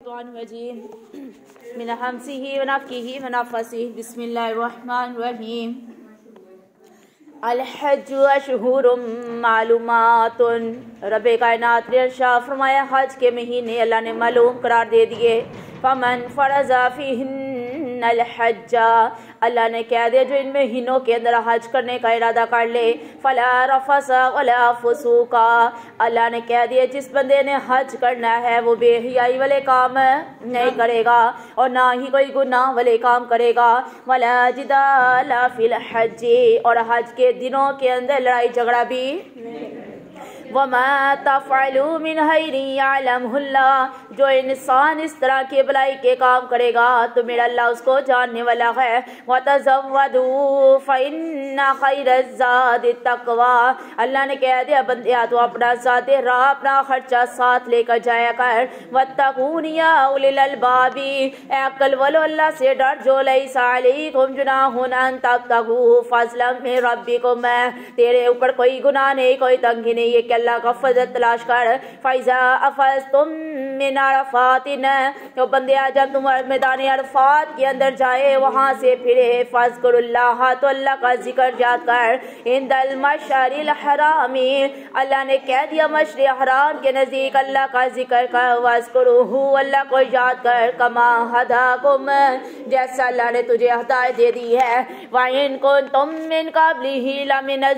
الرجيم من همزه ونفخه ونفثه بسم الله الرحمن الرحيم الحج اشہر معلومات رب کائنات نے ارشاد فرمایا حج کے مہینے اللہ نے معلوم قرار دے دیے فمن فرض فیہن الحج اللہ نے کہہ دیا جو ان مہینوں کے اندر حج کرنے کا ارادہ کر لے فلا رفث ولا فسوق اللہ نے کہہ دیا جس بندے نے حج کرنا ہے وہ بے حیائی والے کام نہیں کرے گا اور نہ ہی کوئی گناہ والے کام کرے گا ولا جدال فی الحج اور حج کے دنوں کے اندر لڑائی جھگڑا بھی وَمَا تَفْعَلُوا مِنْ خَيْرٍ يَعْلَمْهُ اللَّهُ جو انسان اس طرح کے بلائی کے کام کرے گا تو میرا اللہ اس کو جاننے والا ہے وَتَزَوَّدُوا فَإِنَّ خَيْرَ الزَّادِ التَّقْوَىٰ اللہ نے کہہ دیا بندیا تو اپنا ذات راہ اپنا خرچہ ساتھ لے کر جایا کر وَاتَّقُونِ يَا أُولِي الْأَلْبَابِ اے عقل والو اللہ سے ڈر جو لَيْسَ عَلَيْكُمْ جُنَاحٌ أَن تَبْتَغُوا فَضْلًا مِّن رَّبِّكُمْ تیرے اوپر کوئی گناہ نہیں کوئی تنگی نہیں ہے کہ اللہ کا فضل تلاش کر فَإِذَا أَفَضْتُم مِّنْ عَرَفَاتٍ تو بندیا جب تم میدان عرفات کے اندر جائے وہاں سے پھرے فَاذْكُرُوا اللَّهَ تو اللہ کا ذکر یاد کر عِندَ الْمَشْعَرِ الْحَرَامِ اللہ نے کہہ دیا مشعر حرام کے نزدیک اللہ کا ذکر کر وَاذْكُرُوهُ اللہ کو یاد کر كَمَا هَدَاكُمْ جیسا اللہ نے تجھے ہدایت دے دی ہے وَإِن كُنتُم مِّن قَبْلِهِ لَمِنَ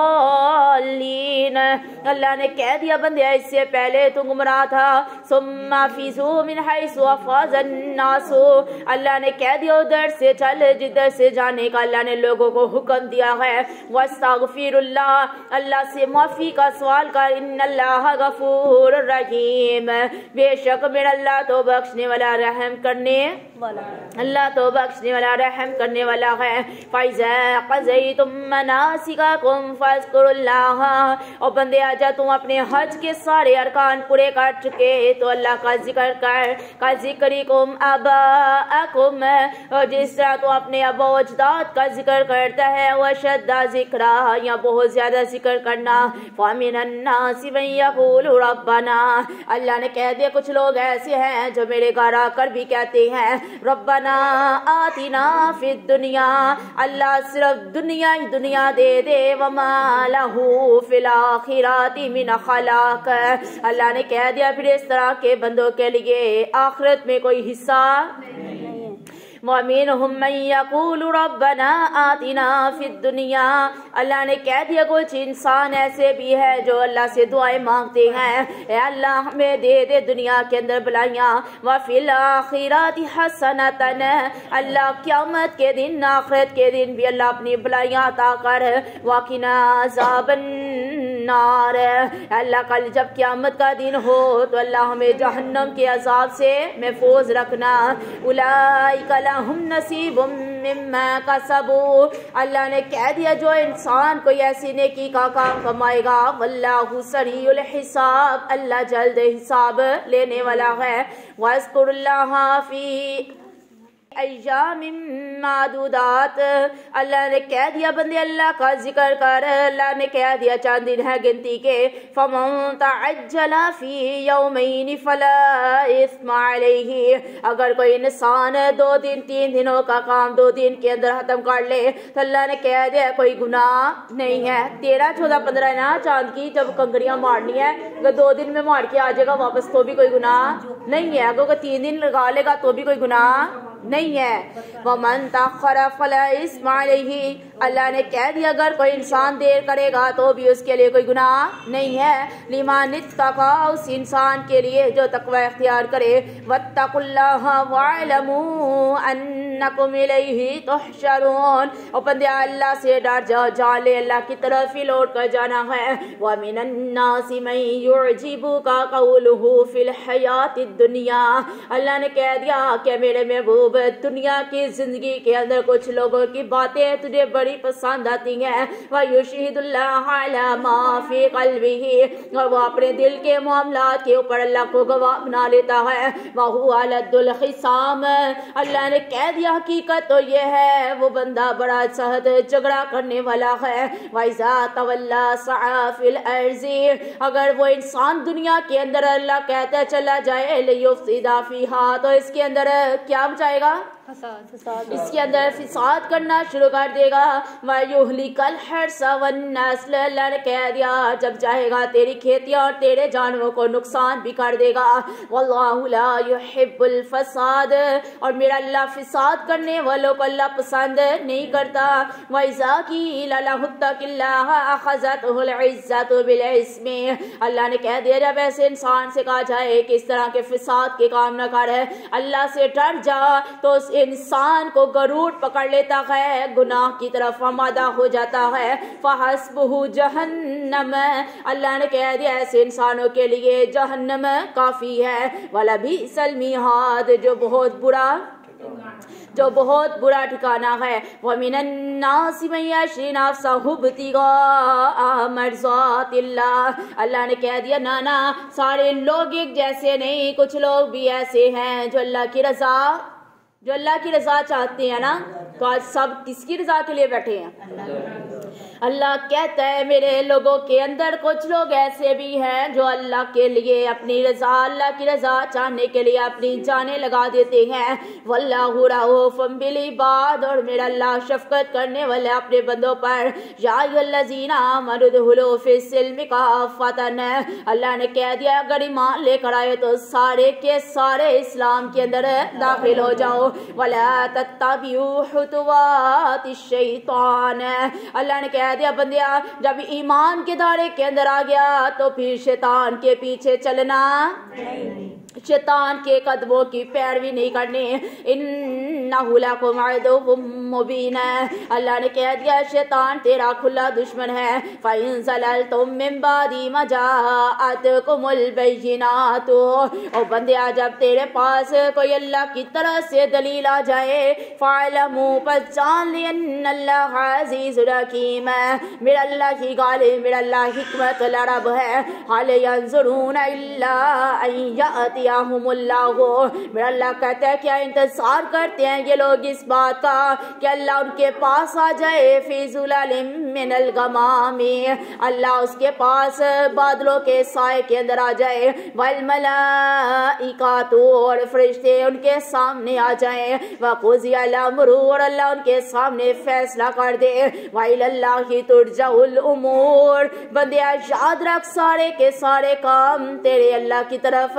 الضَّالِّينَ اللہ نے کہہ دیا بندے اس سے پہلے تو گمراہ تھا ثم افیضوا من حیث افاض الناس اللہ نے کہہ دیا ادھر سے چل جدھر سے جانے کا اللہ نے لوگوں کو حکم دیا ہے واستغفر اللہ اللہ سے معافی کا سوال کر ان اللہ غفور رحیم بے شک میرا اللہ تو بخشنے والا رحم کرنے والا اللہ تو بخشنے والا رحم کرنے والا ہے فَإِذَا قَضَيْتُم مَّنَاسِكَكُمْ فَاذْكُرُوا اللَّهَ اور بندے آجا تم اپنے حج کے سارے ارکان پورے کر چکے تو اللہ کا ذکر کر کا ذکرکم آباءکم اور جس طرح تو اپنے ابا و اجداد کا ذکر کرتا ہے وشد ذکرہ یا بہت زیادہ ذکر کرنا فَمِنَ النَّاسِ مَن يَقُولُ رَبَّنَا اللہ نے کہہ دیا کچھ لوگ ایسے ہیں جو میرے گھر آ کر بھی کہتے ہیں ربنا آتنا فی الدنیا اللہ صرف دنیا ہی دنیا دے دے وما لہو فی الآخرات من خلاق اللہ نے کہہ دیا پھر اس طرح کے بندوں کے لیے آخرت میں کوئی حصہ وَمِنْهُمْ مَنْ يَقُولُ رَبَّنَا آتِنَا فِي الدُّنْيَا اللہ نے کہہ دیا کچھ انسان ایسے بھی ہے جو اللہ سے دعائیں مانگتے ہیں اے اللہ ہمیں دے دے دنیا کے اندر بلائیاں وَفِي الْآخِرَاتِ حَسَنَةً اللہ قیامت کے دن آخرت کے دن بھی اللہ اپنی بلائیاں عطا کر وَقِنَا عَذَابَ النَّارِ اللہ کل جب قیامت کا دن ہو تو اللہ ہمیں جہنم کے عذاب سے محفوظ رکھنا اولئک لہم نصیب مما کسبوا اللہ نے کہہ دیا جو انسان کوئی ایسی نیکی کا کام کمائے گا واللہ سریع الحساب اللہ جلد حساب لینے والا ہے واذکروا اللہ فی ایام معدودات اللہ نے کہہ دیا بندے اللہ کا ذکر کر اللہ نے کہہ دیا چاند دن ہے گنتی کے فمن تعجل فی یومین فلا اثم علیہ اگر کوئی انسان 2 دن 3 دنوں کا کام 2 دن کے اندر ختم کر لے تو اللہ نے کہہ دیا کوئی گناہ نہیں ہے 13 14 15 نا چاند کی جب کنکریاں مارنی ہے اگر 2 دن میں مار کے آ جائے گا واپس تو بھی کوئی گناہ نہیں ہے اگر 3 دن لگا لے گا تو بھی کوئی گناہ نہیں ہے وَمَن تَأَخَّرَ فَلَا إِثْمَ عَلَيْهِ اللہ نے کہہ دیا اگر کوئی انسان دیر کرے گا تو بھی اس کے لیے کوئی گناہ نہیں ہے لِمَنِ اتَّقَىٰ اس انسان کے لیے جو تقوی اختیار کرے وَاتَّقُوا اللَّهَ وَاعْلَمُوا أَنَّكُمْ إِلَيْهِ تُحْشَرُونَ اور بندے اللہ سے ڈر جاؤ جان لے اللہ کی طرف ہی لوٹ کر جانا ہے وَمِنَ النَّاسِ مَن يُعْجِبُكَ قَوْلُهُ فِي الْحَيَاةِ الدُّنْيَا اللہ نے کہہ دیا کہ میرے محبوب دنیا کی زندگی کے اندر کچھ لوگوں کی باتیں تجھے بڑی बड़ी पसंद आती हैं। वयुशहिदुल्लाह अला मा फी क़ल्बिही, और वो अपने दिल के मामलात के ऊपर अल्लाह को गवाह बना लेता है। वहुवा लद्दुल खिसाम, अल्लाह ने कह दिया हकीकत तो ये है वो बंदा बड़ा सहद झगड़ा करने वाला है। वैसा तवल्ला सआ फिल अर्ज़ी, अगर वो इंसान दुनिया के अंदर अल्लाह कहता चला जाए लियुफ़सिदा फीहा, तो इसके अंदर क्या बचाएगा? इसके अंदर फिसाद करना शुरू कर देगा। वयुहलिकल हर्स वन्नस्ल, अल्लाह ने कह दिया जब चाहेगा तेरी खेतियां और तेरे जानवरों को नुकसान भी कर देगा। वल्लाहु ला युहिब्बुल फसाद, और मेरा अल्लाह फिसाद करने वालों को अल्लाह पसंद नहीं करता। वइज़ा कीला लहुत्तकिल्लाह अखज़तहुल इज़्ज़तु बिल इस्मि, अल्लाह ने कह दिया जब ऐसे इंसान से कहा जाए कि इस तरह के फिसाद के काम न कर, अल्लाह से डर जा, तो उस इंसान को गरूर पकड़ लेता है, गुनाह की तरफ आमादा हो जाता है। फहस्बुहु जहन्नम, अल्लाह ने कह दिया ऐसे इंसानों के लिए जहन्नम काफी है। वलबिसल मिहाद, जो बहुत बुरा ठिकाना है। वमिनन नासि मन यशरी नफ्सहु इब्तिगाअ मर्ज़ातिल्लाह, अल्लाह ने कह दिया ना सारे लोग एक जैसे नहीं, कुछ लोग भी ऐसे हैं जो अल्लाह की रजा चाहते हैं ना। तो आज सब किसकी रजा के लिए बैठे हैं? अल्लाह कहता है मेरे लोगों के अंदर कुछ लोग ऐसे भी हैं जो अल्लाह के लिए अपनी रजा, अल्लाह की रजा चाहने के लिए अपनी जानें लगा देते हैं। वल्लाहु रऊफ़ुम बिल इबाद, और मेरा अल्लाह शफकत करने वाला अपने बंदों पर। या अय्युहल्लज़ीना आमनू उदखुलू फिस्सिल्मि काफ़तन, अल्लाह ने कह दिया अगर ईमान लेकर आए तो सारे के सारे इस्लाम के अंदर दाखिल हो जाओ। वला तत्तबिऊ खुतुवातिश शैतान, अल्लाह ने कह दिया बंदिया जब ईमान के दायरे के अंदर आ गया तो फिर शैतान के पीछे चलना, शैतान के कदमों की पैरवी नहीं करनी। इन्नहु लकुम अदुव्वुम मुबीन, अल्लाह ने कह दिया शैतान तेरा खुला दुश्मन है। फ़इन ज़ललतुम मिन बादि मा जाअतकुमुल बैयिनातु, और बंदिया जब तेरे पास कोई अल्लाह की तरफ से दलील आ जाए, फ़अलमू पहचान ले अन्नल्लाह अज़ीज़ुर हकीम, मेरा अल्लाह की गालिब, मेरा अल्लाह हिकमत लरब है। हल यंज़ुरूना इल्ला अन यअतियहुमुल्लाहु, मेरा अल्लाह कहता है क्या इंतजार करते हैं ये लोग इस बात का कि अल्लाह उनके पास आ जाए। फी ज़ुललिम मिनल गमामी, अल्लाह उसके पास बादलों के साए के अंदर आ जाए। वल मलाइकातु, और फरिश्ते उनके सामने आ जाए। वक़ुज़ियल अम्रु, और अल्लाह उनके सामने फैसला कर दे। वइलल्लाहि तुरजउल उमूर, बंदिया याद रख सारे के सारे काम तेरे अल्लाह की तरफ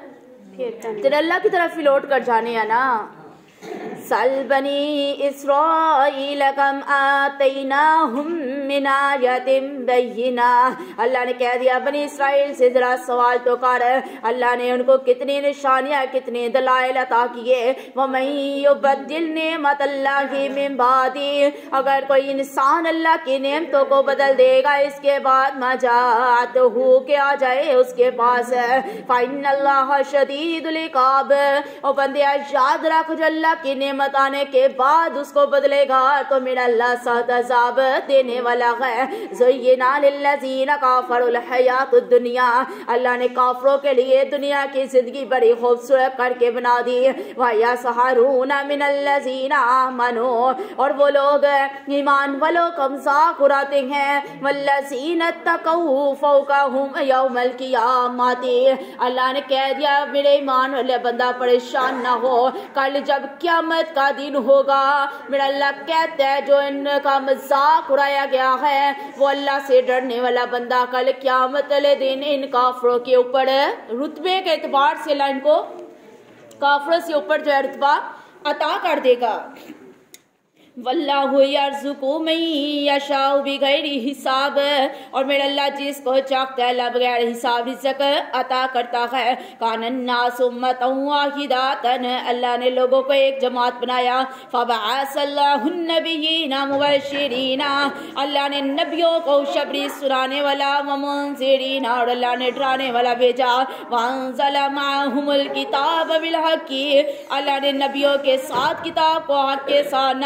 ही लौट कर जाने हैं ना। सल बनी इस्राईल कम आतैनाहुम मिन आयतिन बय्यिना, अल्लाह ने कह दिया बनी इस्राइल से जरा सवाल तो कर, अल्लाह ने उनको कितनी निशानियां कितने दलाइल अता किए। वमन युबद्दिल निअमतल्लाहि मिन बादी, अगर कोई इंसान अल्लाह की नेमतों को बदल देगा इसके बाद मजाअतहु के आ जाए उसके पास, फ़इन्नल्लाह शदीदुल इक़ाब, और बंदे याद रख जो अल्लाह की नेमत आने के बाद उसको बदलेगा तो मेरा अल्लाह सख्त अज़ाब देने वाला है। ज़ुय्यिना लिल्लज़ीना काफ़रुल हयातुद दुनिया, अल्लाह ने काफरों के लिए दुनिया की जिंदगी बड़ी खूबसूरत करके बना दी। वयसहरूना मिनल्लज़ीना आमनू, और वो लोग ईमान वालों का मज़ाक उड़ाते हैं। वल्लज़ीना तक़ऊ फ़ौक़हुम यौमल क़ियामति, अल्लाह ने कह दिया मेरे ईमान वाले बंदा परेशान ना हो, कल जब क़यामत का दिन होगा मेरा अल्लाह कहता है जो इनका मजाक उड़ाया गया है वो अल्लाह से डरने वाला बंदा कल क़यामत वाले दिन इन काफरों के ऊपर रुतबे के एतबार से अल्लाह इनको काफरों से ऊपर जो है रुतबा अता कर देगा। वल्लाहु यर्ज़ुक़ु मन यशाउ बिगैरि हिसाब, और मेरा अल्लाह जिसको चाहता है अल्लाह बगैर हिसाब रिज़्क़ अता करता है। कानन नास उम्मतन वाहिदतन, अल्लाह ने लोगों को एक जमात बनाया। फबअसल्लाहु नबिय्यीना मुबश्शिरीना, अल्लाह ने नबियों को खुशखबरी सुनाने वाला, व मुनज़िरीना, और अल्लाह ने डराने वाला भेजा। वअंज़ल मअहुमुल किताब बिल हक़्क़ि, अल्लाह ने नबियों के साथ किताब को हक़ के साथ नाज़िल किया।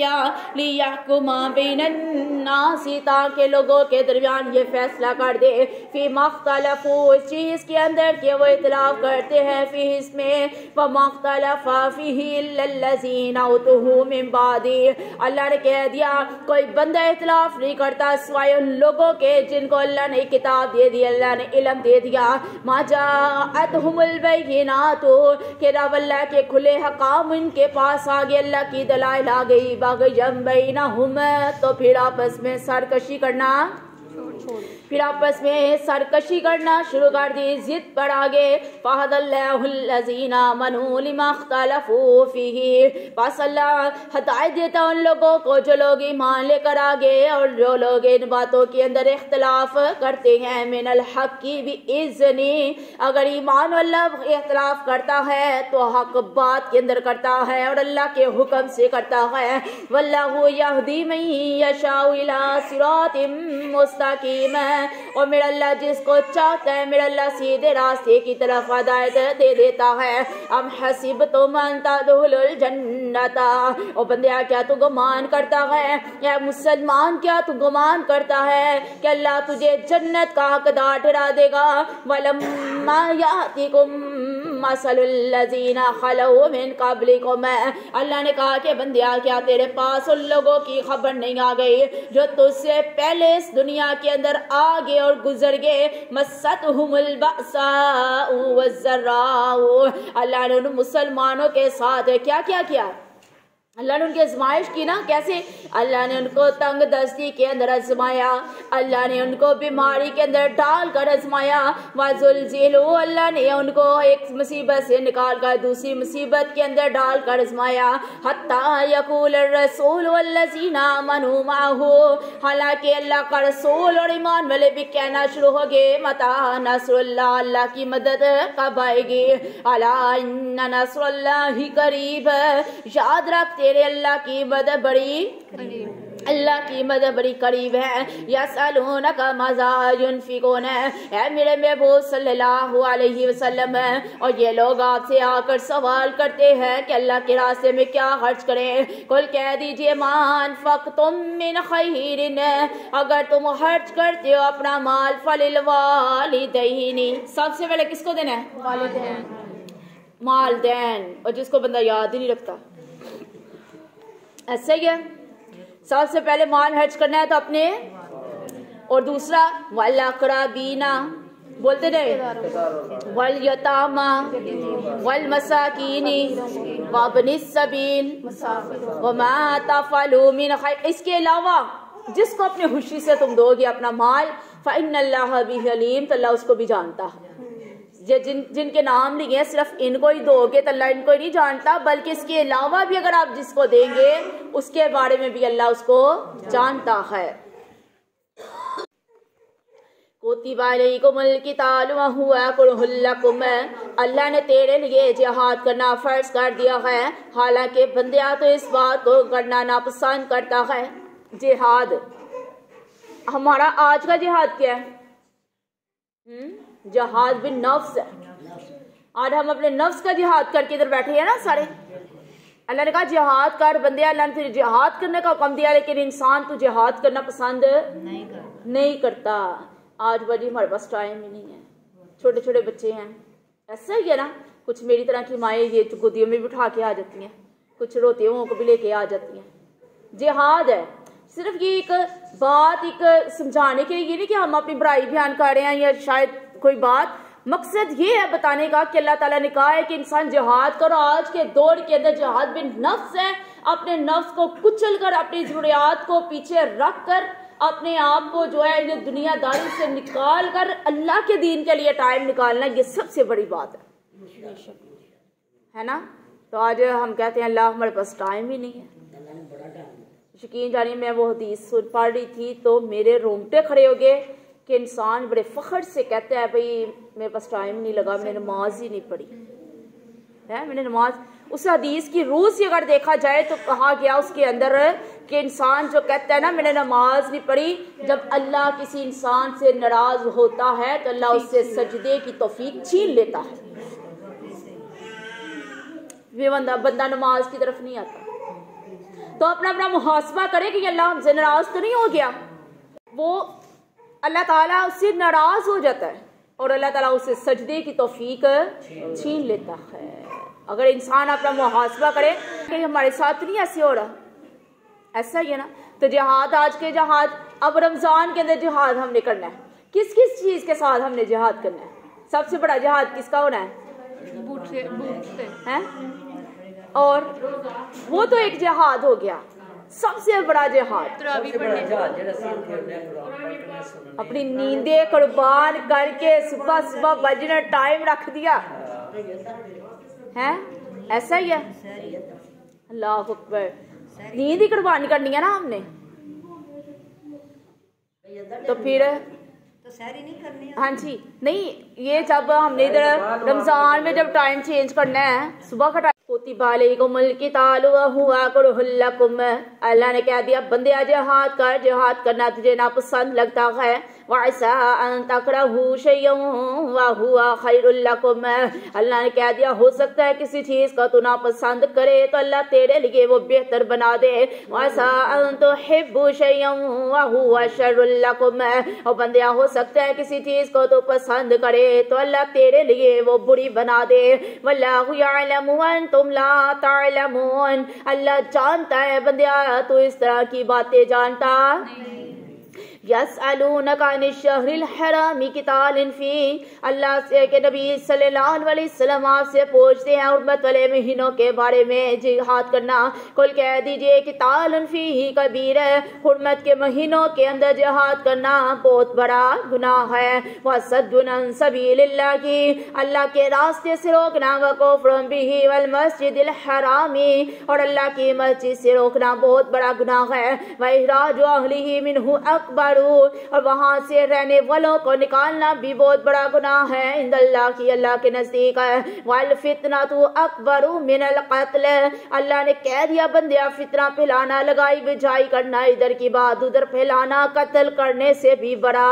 दिया लियहकुमा बैनन्नास, ताकि लोगों के दरमियान ये फैसला कर दे फी मख्तलफू, इस चीज के अंदर कि वो इख्तिलाफ करते हैं, फी इसमें व मख्तलफा फीही इल्लल्लज़ीना उतूहू मिन बादी, अल्लाह ने कह दिया कोई बंदा इख्तिलाफ नहीं करता सिवाय उन लोगों के जिनको अल्लाह ने किताब दे दी, अल्लाह ने इल्म दे दिया। मा जाअतहुमुल बैयिनातु, कि रब अल्लाह के खुले हकाम इनके पास आ गए, अल्लाह की दलाइल आ गई, बग़यम बैनहुम, तो फिर आपस में सरकशी करना, फिर आपस में सरकशी करना शुरू कर दी, जिद पर आगे। फ़हदल्लाहुल्लज़ीना आमनू लिमा इख्तलफू फ़ीही, बस अल्लाह हिदायत देता उन लोगों को जो लोग ईमान लेकर आगे और जो लोग इन बातों के अंदर इख्तलाफ करते हैं, मिनल हक़ की भी इज़्नी, अगर ईमान अल्लाह इख्तलाफ करता है तो हक बात के अंदर करता है और अल्लाह के हुक्म से करता है। वल्लाहु यहदी मन यशाउ इला सिरातिम मुस्तकीम, और मेरा अल्लाह जिसको चाहता है मेरा अल्लाह सीधे रास्ते की तरफ हिदायत दे देता है। अम हसीबतुम अन तदखुलुल जन्नता, और बंदिया क्या तू गुमान करता है, या मुसलमान क्या तू गुमान करता है कि अल्लाह तुझे जन्नत का हकदार ठहरा देगा। वलम्मा यातिकुम मसलुल लज़ीना खलऊ मिन क़ब्लिकुम, अल्लाह ने कहा कि बंदिया क्या तेरे पास उन लोगों की खबर नहीं आ गई जो तुझसे पहले इस दुनिया के अंदर आगे और गुजर गए। मस्सतहुमुल बअसाउ वज़्ज़र्राउ, अल्लाह ने उन मुसलमानों के साथ क्या क्या किया, अल्लाह ने उनकी आजमाइश की ना, कैसे अल्लाह ने उनको तंग दस्ती के अंदर आजमाया, अल्लाह ने उनको बीमारी के अंदर डाल कर आजमाया। वज़ुलज़िलू, अल्लाह ने उनको एक मुसीबत से निकाल कर दूसरी मुसीबत के अंदर डाल कर आजमाया। हत्ता यक़ूल रसूल वल्लज़ीना आमनू माहू, हालांकि अल्लाह का रसूल और ईमान वाले भी कहना शुरू हो गए मता नसरुल्लाह, अल्लाह की मदद कब आएगी। अला इन्ना नसरुल्लाहि करीब, याद रख तेरे अल्लाह की मदद बड़ी अल्लाह की मदद बड़ी करीब है। यसअलूनका माज़ा युनफ़िक़ून, है मेरे महबूब सल्लल्लाहु अलैहि वसल्लम, और ये लोग आपसे आकर सवाल करते हैं कि अल्लाह के रास्ते में क्या खर्च करें। कुल कह दीजिए मा अनफ़क़्तुम मिन खैरिन, अगर तुम खर्च करते हो अपना माल फलिल वालिदैनी, सबसे पहले किसको देना है, वालिदैन, मालदैन, और जिसको बंदा याद ही नहीं रखता ऐसे ही है। सबसे पहले माल खर्च करना है तो अपने, और दूसरा वल अक़रबीना, बोलते रहे, वल यतामा वल मसाकीनी वब्निस सबील वमा तफ़अलू मिन खैर, इसके अलावा जिसको अपनी खुशी से तुम दोगे अपना माल, फ़इन्नल्लाह बिही अलीम, तो अल्लाह उसको भी जानता है। जिनके नाम लिए सिर्फ इनको ही दोगे तो अल्लाह इनको ही नहीं जानता, बल्कि इसके अलावा भी अगर आप जिसको देंगे उसके बारे में भी अल्लाह उसको जानता है। कुतिबा अलैकुमुल क़ितालु व हुवा कुरहुल लकुम, अल्लाह ने तेरे लिए जिहाद करना फर्ज कर दिया है, हालांकि बंदिया तो इस बात को करना नापसंद करता है। जिहाद, हमारा आज का जिहाद क्या है, जिहाद बिन नफ्स है। आज हम अपने नफ्स का जिहाद करके इधर बैठे हैं ना सारे। अल्लाह ने कहा जिहाद कर बंदे, अल्लाह ने तुझे जिहाद करने का हुक्म दिया, लेकिन इंसान तो जिहाद करना पसंद नहीं करता। आज बड़ी हमारे पास टाइम ही नहीं है, छोटे छोटे बच्चे हैं, ऐसा ही है ना। कुछ मेरी तरह की माएँ ये गोदियों में भी उठा के आ जाती हैं, कुछ रोते हुओं को भी लेके आ जाती हैं। जिहाद है सिर्फ ये एक बात एक समझाने के लिए, ये नहीं कि हम अपनी बुराई बयान कर रहे हैं या शायद कोई बात, मकसद ये है बताने का कि अल्लाह ताला ने कहा है कि इंसान जिहाद करो। आज के दौर के अंदर जिहाद बिन नफ्स है, अपने नफ्स को कुचल कर, अपनी ज़रूरियात को पीछे रख कर, अपने आप को जो है ये दुनियादारी से निकाल कर अल्लाह के दीन के लिए टाइम निकालना, ये सबसे बड़ी बात है ना। तो आज हम कहते हैं अल्लाह हमारे पास टाइम ही नहीं है। यकीन जानिए मैं वो हदीस सुन पढ़ रही थी तो मेरे रोंगटे खड़े हो गए कि इंसान बड़े फ़ख्र से कहता है भाई मेरे पास टाइम नहीं लगा, मैंने नमाज ही नहीं पढ़ी है, मैंने नमाज। उस हदीस की रूह से अगर देखा जाए तो कहा गया उसके अंदर कि इंसान जो कहता है ना मैंने नमाज नहीं पढ़ी, जब अल्लाह किसी इंसान से नाराज होता है तो अल्लाह उससे सजदे की तौफीक छीन लेता है, ये बंदा नमाज की तरफ नहीं आता। تو اپنا اپنا محاسبہ کرے کہ اللہ ہم سے ناراض تو نہیں ہو گیا. وہ اللہ تعالیٰ اس سے ناراض ہو جاتا ہے اور اللہ تعالیٰ اسے سجدے کی توفیق چھین لیتا ہے. اگر انسان اپنا محاسبہ کرے کہ ہمارے ساتھ نہیں ایسے ہو رہا, ایسا ہی ہے نا. تو جہاد, آج کے جہاد, اب رمضان کے اندر جہاد ہم نے کرنا ہے. کس کس چیز کے ساتھ ہم نے جہاد کرنا ہے؟ سب سے بڑا جہاد کس کا ہونا ہے؟ بوٹ سے. اور وہ تو ایک جہاد ہو گیا, سب سے بڑا جہاد اپنی نیندیں قربان کر کے صبح صبح بجنے ٹائم رکھ دیا ہے, ایسا ہی ہے. اللہ اکبر, نیند ہی قربانی کرنی ہے نا ہم نے, تو پھر ہاں جی نہیں, یہ جب ہم نے ادھر رمضان میں جب ٹائم چینج کرنا ہے صبح کا ٹائم, کتب علیکم القتال وہو کرہ لکم, اللہ نے کہہ دیا بندے جہاد کر, جہاد کرنا تجھے ناپسند لگتا ہے. وعسى ان تکرہوا شیئا وہو خیر لکم, اللہ نے کہہ دیا ہو سکتا ہے کسی چیز کا تو ناپسند کرے تو اللہ تیرے لیے وہ بہتر بنا دے. وعسى ان تحبوا شیئا وہو شر لکم, اور بندیا ہو سکتا ہے کسی چیز کو تو پسند کرے تو اللہ تیرے لیے وہ بری بنا دے. واللہ یعلم وانتم لا تعلمون, اللہ جانتا ہے بندیا تو اس طرح کی باتیں جانتا. یسألونک عن الشہر الحرام قتال فیہ, اللہ سے کہ نبی صلی اللہ علیہ وسلم آپ سے پوچھتے ہیں حرمت والے مہینوں کے بارے میں جہاد کرنا. قل کہہ دیجئے قتال فیہ کبیر, حرمت کے مہینوں کے اندر جہاد کرنا بہت بڑا گناہ ہے. وصد عن سبیل اللہ, اللہ کے راستے سے روکنا, وکفر بہ والمسجد الحرام, اور اللہ کی مسجد سے روکنا بہت بڑا گناہ ہے. واخراج اہلہ منہ اکبر, اور وہاں سے رہنے والوں کو نکالنا بھی بہت بڑا گناہ ہے عند اللہ کی, اللہ کے نزدیک ہے. والفتنة اکبر من القتل, اللہ نے کہہ دیا بندیا فتنہ پھیلانا, لگائی بجائی کرنا, ادھر کی بات ادھر پھیلانا قتل کرنے سے بھی بڑا,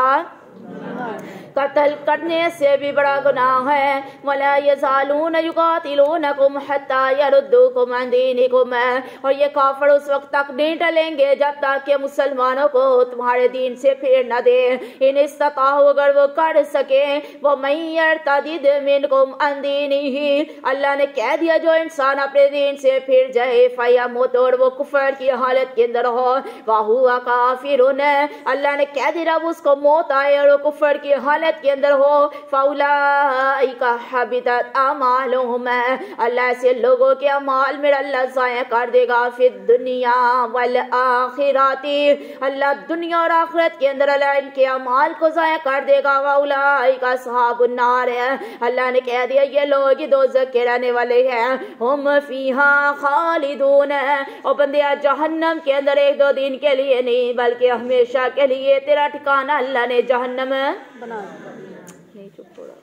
قتل کرنے سے بھی بڑا گناہ ہے. وَلَا يَزَالُونَ يُقَاتِلُونَكُمْ حَتَّى يَرُدُّوكُمْ عَنْ دِينِكُمْ, اور یہ کافر اس وقت تک نہیں ٹلیں گے جب تک کہ مسلمانوں کو تمہارے دین سے پھیر نہ دے. ان استطاعوا, اگر وہ کر سکے. وَمَن يَرْتَدِدْ مِنْكُمْ عَنْ دِينِهِ, اللہ نے کہہ دیا جو انسان اپنے دین سے پھر جائے, فَيَمُتْ, اور وہ کفر کی حالت کے اندر ہو, وَهُوَ كَافِرٌ, اللہ نے کہہ دیا جب اس کو موت آئے اور وہ کفر کی حالت کے اندر ہو, فَأُولَئِكَ حَبِطَتْ أَعْمَالُهُمْ, اللہ سے لوگوں کے اعمال میرا اللہ ضائع کر دے گا. فِي الدُّنْيَا وَالْآخِرَةِ, اللہ دنیا اور آخرت کے اندر اللہ ان کے اعمال کو ضائع کر دے گا. وَأُولَئِكَ أَصْحَابُ النَّارِ, اللہ نے کہہ دیا یہ لوگ دوزخ کے رہنے والے ہیں. ہم فِيهَا خَالِدُونَ, اور بندیا جہنم کے اندر ایک دو دن کے لیے نہیں بلکہ ہمیشہ کے لیے تیرا ٹھکانہ اللہ نے جہنم بنا نہیں. چپ ہو رہا.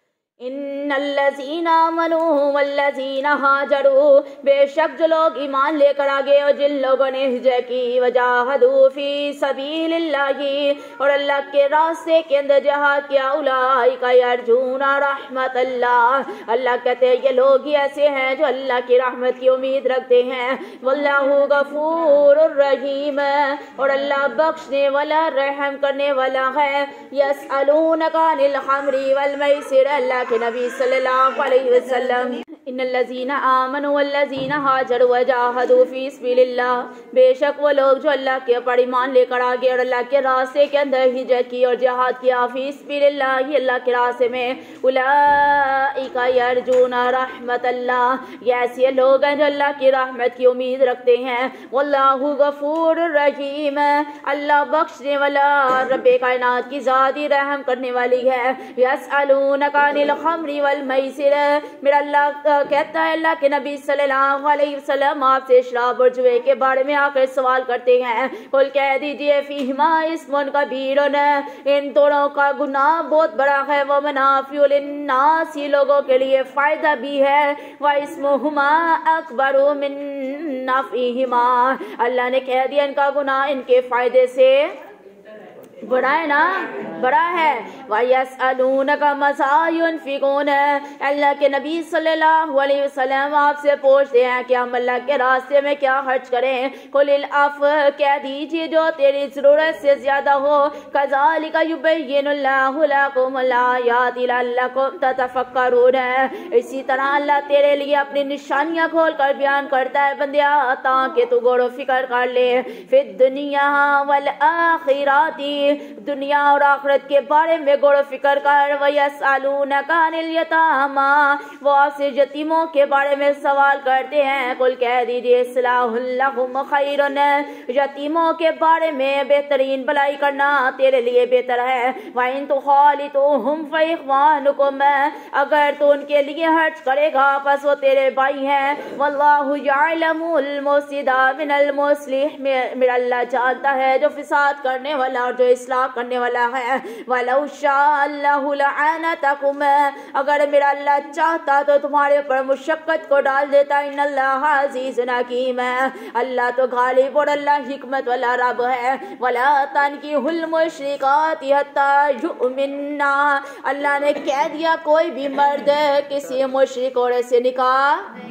ان الذین آمنوا والذین ہاجروا, بے شک جو لوگ ایمان لے کر آگے اور جن لوگوں نے ہجرت کی, وجاہدوا فی سبیل اللہ, اور اللہ کے راستے کے اندر جہاد کیا, اولئک یرجون رحمت اللہ, اللہ کہتے ہیں یہ لوگ ہی ایسے ہیں جو اللہ کی رحمت کی امید رکھتے ہیں. واللہ غفور الرحیم, اور اللہ بخشنے والا رحم کرنے والا ہے. یسألونک عن الخمر والمیسر, اللہ کہ نبی صلی اللہ علیہ وسلم, ان الذین آمنوا والذین ہاجروا وجاہدوا فی سبیل اللہ, بے شک وہ لوگ جو اللہ کے اوپر ایمان لے کر آگے اور اللہ کے راستے کے اندر ہجرت کی اور جہاد کیا, فی سبیل اللہ, اللہ کے راستے میں, اولئک یرجون رحمت اللہ, یہ ایسے لوگ ہیں جو اللہ کی رحمت کی امید رکھتے ہیں. واللہ غفور الرحیم, اللہ بخشنے والا رب کائنات کی ذاتی رحم کرنے والی ہے. یسألونک عن الخمر والمیسر, میرا اللہ کہتا ہے اللہ کے نبی صلی اللہ علیہ وسلم آپ سے شراب اور جوئے کے بارے میں آ کر سوال کرتے ہیں. قل کہہ دیجئے فیہما اسم کبیر, ان دونوں کا گناہ بہت بڑا ہے. ومنافع للناس, لوگوں کے لیے فائدہ بھی ہے. واسمہما اکبر من نفعہما, اللہ نے کہہ دیا ان کا گناہ ان کے فائدے سے बड़ा है ना, बड़ा है। वयसअलूनका मज़ा युनफिकून, अल्लाह के नबी सल्लल्लाहु अलैहि वसल्लम आपसे पूछते हैं कि हम अल्लाह के रास्ते में क्या खर्च करें। कुलिल अफ़, कह दीजिए जो तेरी ज़रूरत से ज़्यादा हो। कज़ालिका युबय्यिनुल्लाहु लकुम आयाति लअल्लकुम ततफ़क्करून, इसी तरह अल्लाह तेरे लिए अपनी निशानियां खोल कर बयान करता है बंदिया, ताकि तू गौर फिक्र कर ले। फिर दुनिया वल आखिराती, दुनिया और आखिरत के बारे में गौर फिक्र कर। वयसअलूनका अनिल यतामा, वो आपसे यतीमों के बारे में सवाल करते हैं। कुल कह दीजिए इस्लाहुल लहुम खैरुन, यतीमों के बारे में बेहतरीन भलाई करना तेरे लिए बेहतर है। वइन तुखालितुहुम फइख्वानुकुम, अगर तो उनके लिए हर्ज करेगा बस वो तेरे भाई हैं। वल्लाहु यअलमुल मुफसिदा मिनल मुस्लिह, मेरा अल्लाह जानता है जो फिसाद करने वाला और जो इस्लाह करने वाला है। वलौ शाअल्लाहु लअनतकुम, अगर मेरा अल्लाह चाहता तो तुम्हारे ऊपर मुशक्कत को डाल देता। इन्नल्लाह अज़ीज़ुन हकीम, अल्लाह तो गालिब और अल्लाह हिकमत वाला रब है। वला तनकिहुल मुशरिकाति हत्ता युमिन्ना, अल्लाह ने कह दिया कोई भी मर्द किसी मुशरिक औरत से निकाह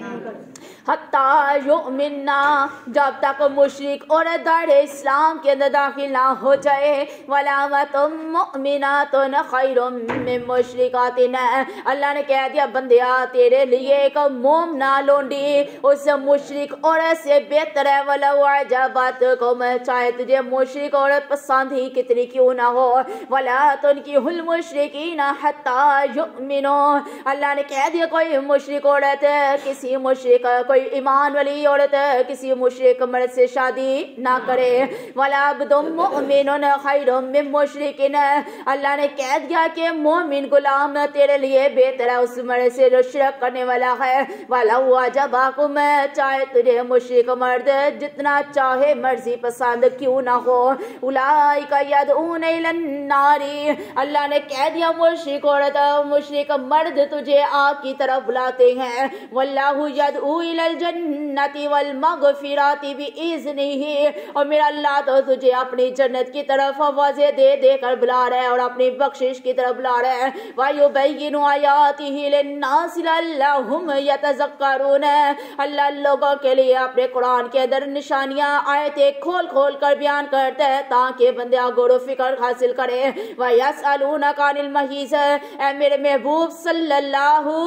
हत्ता युमिन्ना, जब तक मुशरिक औरत दायरे इस्लाम के अंदर दाखिल ना हो जाए। वलामतुम मुमिनातुन खैरुम मिन मुशरिकातिन, अल्लाह ने कह दिया बंदिया तेरे लिए एक मोमना लोंडी उस मुशरिक औरत से बेहतर है। वलौ अजबतकुम, चाहे तुझे मुशरिक औरत पसंद ही कितनी क्यों ना हो। वला तुनकिहुल मुशरिकीना हत्ता युमिनु, अल्लाह ने कह दिया कोई मुशरिक औरत किसी मुशरिक कोई ईमान वाली औरत किसी मुशरिक मर्द से शादी ना करे। वला अब्दुम मुमिनुन खैरुम मिन मुशरिकिन, अल्लाह ने कह दिया कि मोमिन गुलाम तेरे लिए बेहतर है उस मर्द से जो शिरक करने वाला है। वला अजबाकुम, चाहे तुझे मुशरिक मर्द जितना चाहे मर्जी पसंद क्यों ना हो। उलाइका यदऊन इलन नारी, अल्लाह ने कह दिया मुशरिक औरत मुशरिक मर्द तुझे आग की तरफ बुलाते हैं। वल्लाहु यदऊ इलल जन्नति वल मगफिराति बिइज़्निही, और मेरा अल्लाह तो तुझे अपनी जन्नत की तरफ आवाज़ें दे दे कर बुला रहा है और अपनी बख्शिश की तरफ बुला रहा है। वयुबय्यिनु आयातिही लिन्नासि लअल्लहुम यतज़क्करून, अल्लाह लोगों के लिए अपने कुरान के अंदर निशानियां आयतें खोल खोल कर बयान करता है ताकि बंदे गौर फिक्र हासिल करे। वयसअलूनका अनिल महीज़, ऐ मेरे महबूब सल्लल्लाहु,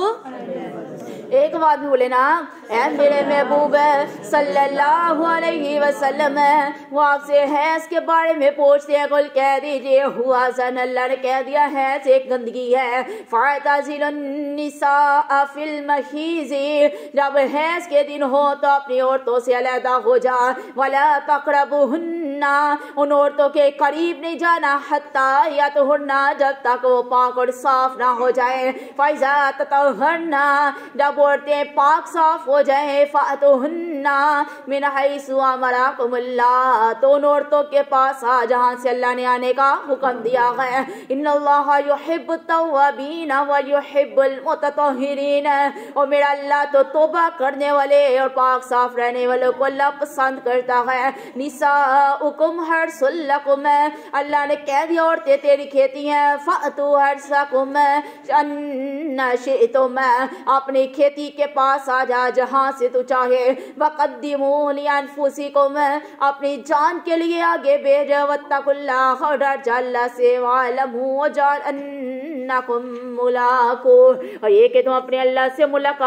एक बात भी बोले ना, ऐ मेरे महबूब सल्लल्लाहु अलैहि वसल्लम, वो आपसे हैज़ के बारे में पूछते हैं। कुल कह दीजिए हुआ सन, अल्लाह ने कह दिया हैज़ एक गंदगी है। फ़अतज़िलुन निसा फिल महीज़, जब हैज़ के दिन हो तो अपनी औरतों से अलहदा हो जा। वला तक़रबुहुन्ना, उन औरतों के करीब नहीं जाना। हत्ता यतहुन्ना, जब तक वो पाक और साफ ना हो जाए। फ़इज़ा ततहरना, जब औरतें पाक साफ हो जाए। फ़अतुहुन्ना मिन हैसु अमरकुमुल्लाह, तो उन औरतों के पास आ जहाँ से अल्लाह ने आने का हुक्म दिया है। इन्नल्लाह युहिब्बुत तव्वाबीन व युहिब्बुल मुतत्तहिरीन, और मेरा अल्लाह तो तौबा करने वाले और पाक साफ रहने वालों को अल्लाह पसंद करता है। निसाउकुम हर्सुल लकुम, अल्लाह ने कह दिया औरतें तेरी खेती हैं। फ़अतू हर्सकुम अन्ना शिअ्तुम, अपनी खेती के पास आ जा जहाँ से तू चाहे। वक़द्दिमू लिअन्फुसिकुम, अपनी जान के लिए आगे भेज। वत्तकुल्लाह, और डर जा अल्लाह से। वअलमू अन्नकुम मुलाक़ू, और ये कि तुम अपने अल्लाह से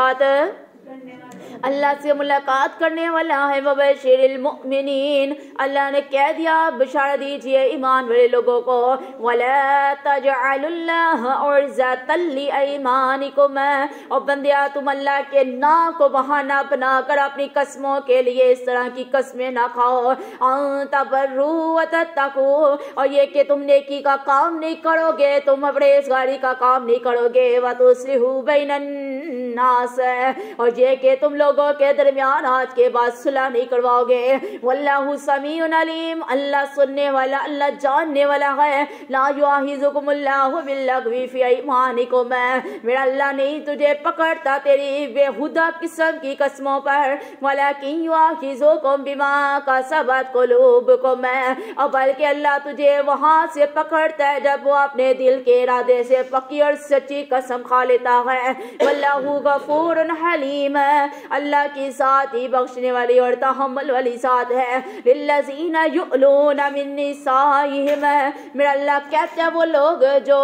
मुलाकात करने वाला है। वबशिरिल मुमिनीन, अल्लाह ने कह दिया बशारत दीजिए ईमान वाले लोगों को। वला तजअलुल्लाह उर्ज़तल लिअयमानिकुम, और बंदिया तुम अल्लाह के नाम को बहाना बनाकर अपनी कसमों के लिए इस तरह की कसमें ना खाओ। अन तबर्रू व तत्तकू, और ये कि तुम नेकी का काम नहीं करोगे, तुम परहेज़गारी का काम नहीं करोगे। व तुस्लिहू बैनन लिन्नास, और ये कि तुम लोगों के दरमियान आज के बाद सुलह नहीं करवाओगे। वल्लाहु समीउन अलीम, अल्लाह सुनने वाला, अल्लाह जानने वाला है। ला युआहिजुकुमुल्लाहु बिल्लग़वी फी ऐमानिकुम, मेरा अल्लाह नहीं तुझे पकड़ता तेरी बेहुदा किस्म की कसमों पर, वलाकिन युआहिजुकुम बिमा कसबत कुलूबुकुम, और बल्कि अल्लाह तुझे वहां से पकड़ता है जब वो अपने दिल के इरादे से पक्की और सच्ची कसम खा लेता है। वल्लाहु गफूरुन हलीम, अल्लाह की साथ ही बख्शने वाली और तहम्मुल वाली साथ है। लिल्लज़ीना युअलूना मिन निसाइहिम, मेरा अल्लाह कहते हैं वो लोग जो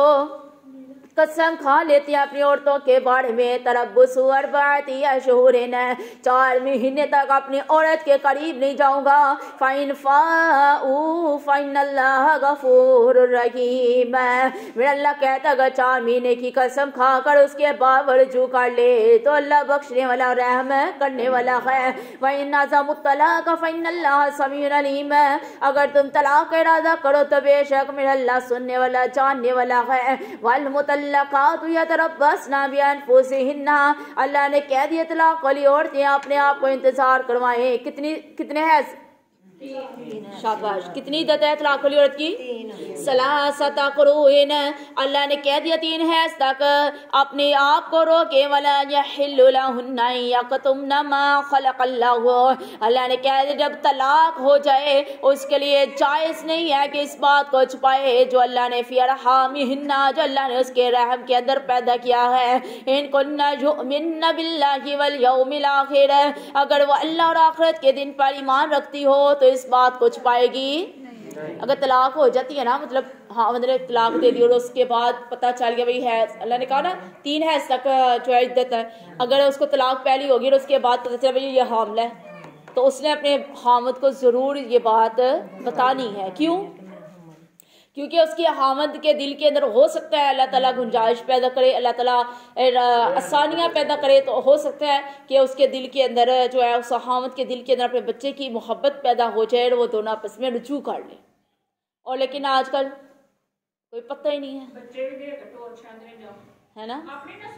कसम खा लेती हैं अपनी औरतों के बारे में, तरब्बुसु अर्बाअति अशहुरिन, 4 महीने तक अपनी औरत के करीब नहीं जाऊंगा। फाइन फाऊ फाइनल्लाह गफूरुर रहीम, मेरा अल्लाह कहता अगर 4 महीने की कसम खाकर उसके बाद रुजू कर ले तो अल्लाह बख्शने वाला रहम करने वाला है। वइन नज़मुत तलाक फाइनल्लाह समीउन अलीम, अगर तुम तलाक का इरादा करो तो बेशक मेरा अल्लाह सुनने वाला जानने वाला है। वल मुतल्लकातु यतरब्बसना बिअनफुसिहिन्ना, अल्लाह ने कह दिया तलाक वाली औरतें अपने आप को इंतजार करवाएं। कितने हैं? शाबाश। कितनी इद्दत है तलाक वाली औरत की? सलासता कुरून, अल्लाह ने कह दिया 3 हैज तक अपने आप को रोके। वला यहिल्लु लहुन्ना यक्तुमना मा खलक़ल्लाहु, अल्लाह ने कह दिया जब तलाक हो जाए उसके लिए जायज़ नहीं है कि इस बात को छुपाए जो अल्लाह ने फी अरहामिहिन्ना, जो अल्लाह ने उसके रहम के अंदर पैदा किया है। इन कुन्ना युमिन्ना बिल्लाहि वल यौमिल आखिर, अगर वो अल्लाह और आखिरत के दिन पर ईमान रखती हो तो इस बात को छुपाएगी। अगर तलाक हो जाती है ना, मतलब हाँ मैंने तलाक दे दी और उसके बाद पता चल गया भाई है, अल्लाह ने कहा ना 3 हैज तक जो है इद्दत है, अगर उसको तलाक पहली होगी और उसके बाद पता चला भाई ये हामला है तो उसने अपने हामद को ज़रूर ये बात बतानी है। क्यों? क्योंकि उसकी हामद के दिल के अंदर हो सकता है अल्लाह ताला गुंजाइश पैदा करे, अल्लाह ताला आसानियाँ पैदा करे, तो हो सकता है कि उसके दिल के अंदर जो है उस हामद के दिल के अंदर अपने बच्चे की मोहब्बत पैदा हो जाए और वो दोनों आपस में रुजू कर ले। और लेकिन आजकल कोई पता ही नहीं है, है ना?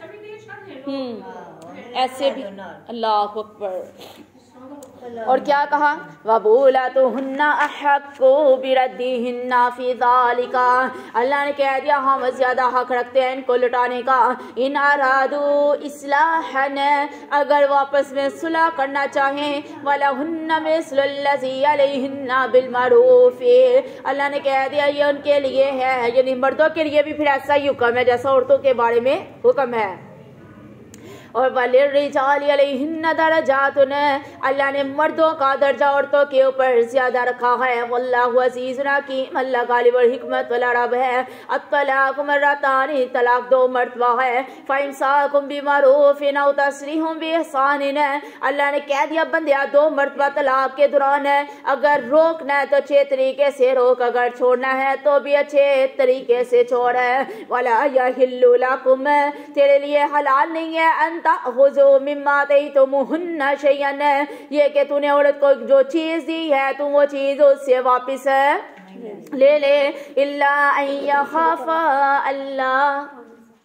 ऐसे भी अल्लाह अकबर। और क्या कहा? वबूलतुहुन्ना अहक्कु बिरद्दिहिन्ना फी ज़ालिका, अल्लाह ने कह दिया हम ज्यादा हक रखते हैं इनको लुटाने का। इन अरादू इस्लाहन, अगर वो आपस में सुलह करना चाहें, वलहुन्ना मिस्लुल्लज़ी अलैहिन्ना बिलमारूफ, अल्लाह ने कह दिया ये उनके लिए है, यानी मर्दों के लिए भी फिर ऐसा ही हुक्म है जैसा औरतों के बारे में हुक्म है। और वलिर्रिजालि अलैहिन्ना दरजातुन, अल्लाह ने मर्दों का दर्जा औरतों के ऊपर ज्यादा रखा है। वल्लाहु अज़ीज़ुन हकीम, अल्लाह गालिब और हिकमत वाला रब है। अत्तलाक़ मर्रतानि, तलाक 2 मर्तबा है। फ़इम्साकुम बिमअरूफ़िन औ तस्रीहुम बिइहसान, अल्लाह ने कह दिया बंदिया 2 मर्तबा तलाक के दौरान अगर रोकना है तो अच्छे तरीके से रोक, अगर छोड़ना है तो भी अच्छे तरीके से छोड़। वला यहिल्लु लकुम, तेरे लिए हलाल नहीं है ताख़ुज़ू मिम्मा आतैतुमुहुन्ना शैअन, ये कि तूने औरत को जो चीज दी है तुम वो चीज उससे वापस ले ले। इल्ला अन यख़ाफ़ा अल्लाह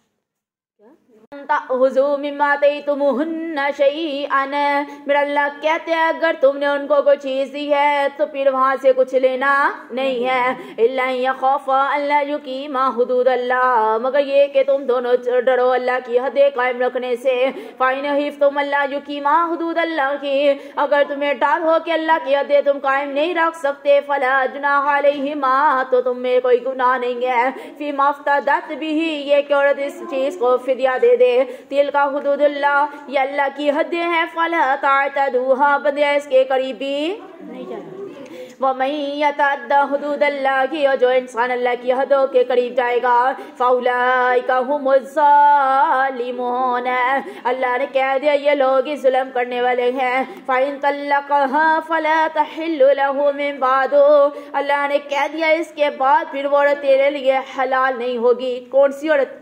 ताख़ुज़ू मिम्मा आतैतुमुहुन्ना शैअन, मेरा अल्लाह कहते हैं अगर तुमने उनको कोई चीज दी है तो फिर वहां से कुछ लेना नहीं है। इल्ला अन यख़ाफ़ा अल्ला युक़ीमा हुदूद अल्लाह, मगर ये कि तुम दोनों डरो अल्लाह की हदें कायम रखने से। फ़इन हिफ़्तुम अल्ला युक़ीमा हुदूद अल्लाह की, अगर तुम्हें डर हो कि अल्लाह की हदें तुम कायम नहीं रख सकते, फला जुनाह अलैहिमा, तो तुम में कोई गुनाह नहीं है। फ़ीमा इफ़्तदत बिही, ये कि औरत इस चीज को फिदिया दे दे। तिल का हुदूदुल्लाह, ये अल्लाह की हदें हैं। फला तातदूहा, बंदे इसके करीबी नहीं जाना। वमन यतअद्दा हुदूदल्लाह की, और जो इंसान अल्लाह की हदों के करीब जाएगा, फउलाइका हुमुज़्ज़ालिमून, अल्लाह ने कह दिया ये लोग ही जुल्म करने वाले हैं। फ़इन तल्लक़हा फला तहिल्लु लहु मिन बादु, अल्लाह ने कह दिया इसके बाद फिर वो औरत तेरे लिए हलाल नहीं होगी। कौन सी औरत?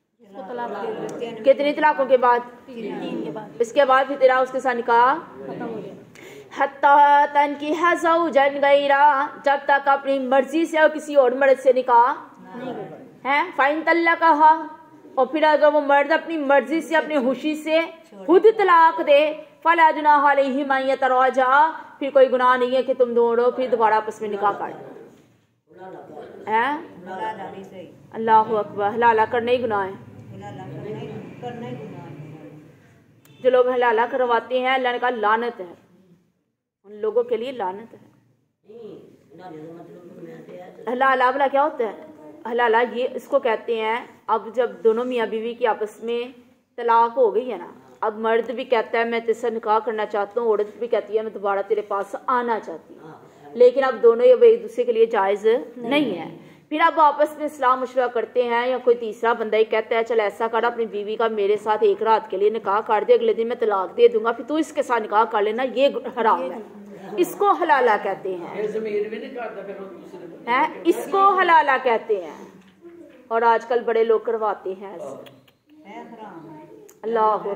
कितनी तलाकों के बाद? 3 के बाद। इसके बाद फिर तेरा उसके साथ निकाह हत्ता तनकिहा ज़ौजन गैरा, जब तक अपनी मर्जी से और किसी और मर्द से निकाह है। फ़इन तल्लक़हा, और फिर अगर वो मर्द अपनी मर्जी से अपनी खुशी से खुद तलाक दे फला जुनाह अलैहिमा अन यतराजा, फिर कोई गुनाह नहीं है कि तुम दोनों फिर दोबारा आपस में निकाह कर हैं। अल्लाह अकबर, हलाला करना ही गुनाह है। जो लोग हलाला करवाते हैं अल्लाह ने कहा लानत है, उन लोगों के लिए लानत है। हलाला वाला क्या होता है? हलाला ये इसको कहते हैं, अब जब दोनों मियाँ बीवी की आपस में तलाक हो गई है ना, अब मर्द भी कहता है मैं तेरे निकाह करना चाहता हूँ, औरत भी कहती है मैं दोबारा तेरे पास आना चाहती हूँ, लेकिन अब दोनों एक दूसरे के लिए जायज़ नहीं है। फिर अब आपस में सलाह मशवरा करते हैं या कोई तीसरा बंदा ही कहता है चल ऐसा कर अपनी बीवी का मेरे साथ एक रात के लिए निकाह कर दे, अगले दिन मैं तलाक दे दूंगा, फिर तू इसके साथ निकाह कर लेना, ये हराम है, इसको हलाला कहते हैं, इसको हलाला कहते हैं। और आजकल बड़े लोग करवाते हैं ऐसे। अल्लाह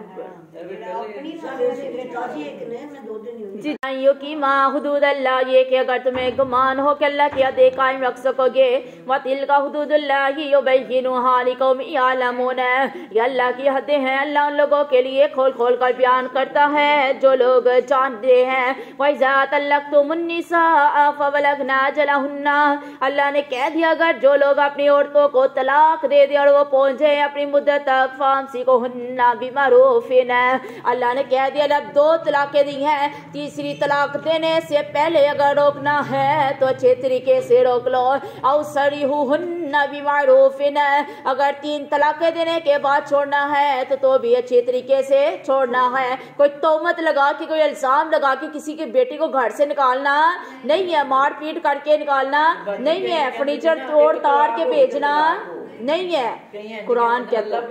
जी की माँ हुदूद अल्लाह, ये कि अगर तुम्हें गुमान हो कि अल्लाह की हदें कायम रख सकोगे, वतिल का हुदूदुल्लाह युबय्यिनुहा लिकौम यालमून, ये अल्लाह की हदें हैं, अल्लाह उन लोगों के लिए खोल खोल कर बयान करता है जो लोग जानते हैं। वइज़ा तल्लक़्तुमुन निसा फबलगना अजलहुन्ना, अल्लाह ने कह दिया अगर जो लोग अपनी औरतों को तलाक दे दे और वो पहुंचे अपनी मुद्दत तक फामसिकुहुन्ना बिमारूफिन, अल्लाह ने कह दिया अब 2 तलाकें दी हैं, तीसरी तलाक देने से पहले अगर रोकना है तो अच्छे तरीके से रोक लो। औ सरीहुहुन्ना बिमारूफिन, अगर 3 तलाकें देने के बाद छोड़ना है तो भी अच्छे तरीके से छोड़ना है। कोई तोहमत लगा के, कोई इल्जाम लगा के किसी की बेटी को घर से निकालना नहीं है, मार पीट करके निकालना नहीं है, फर्नीचर तोड़ ताड़ के भेजना नहीं है। कुरान के अंदर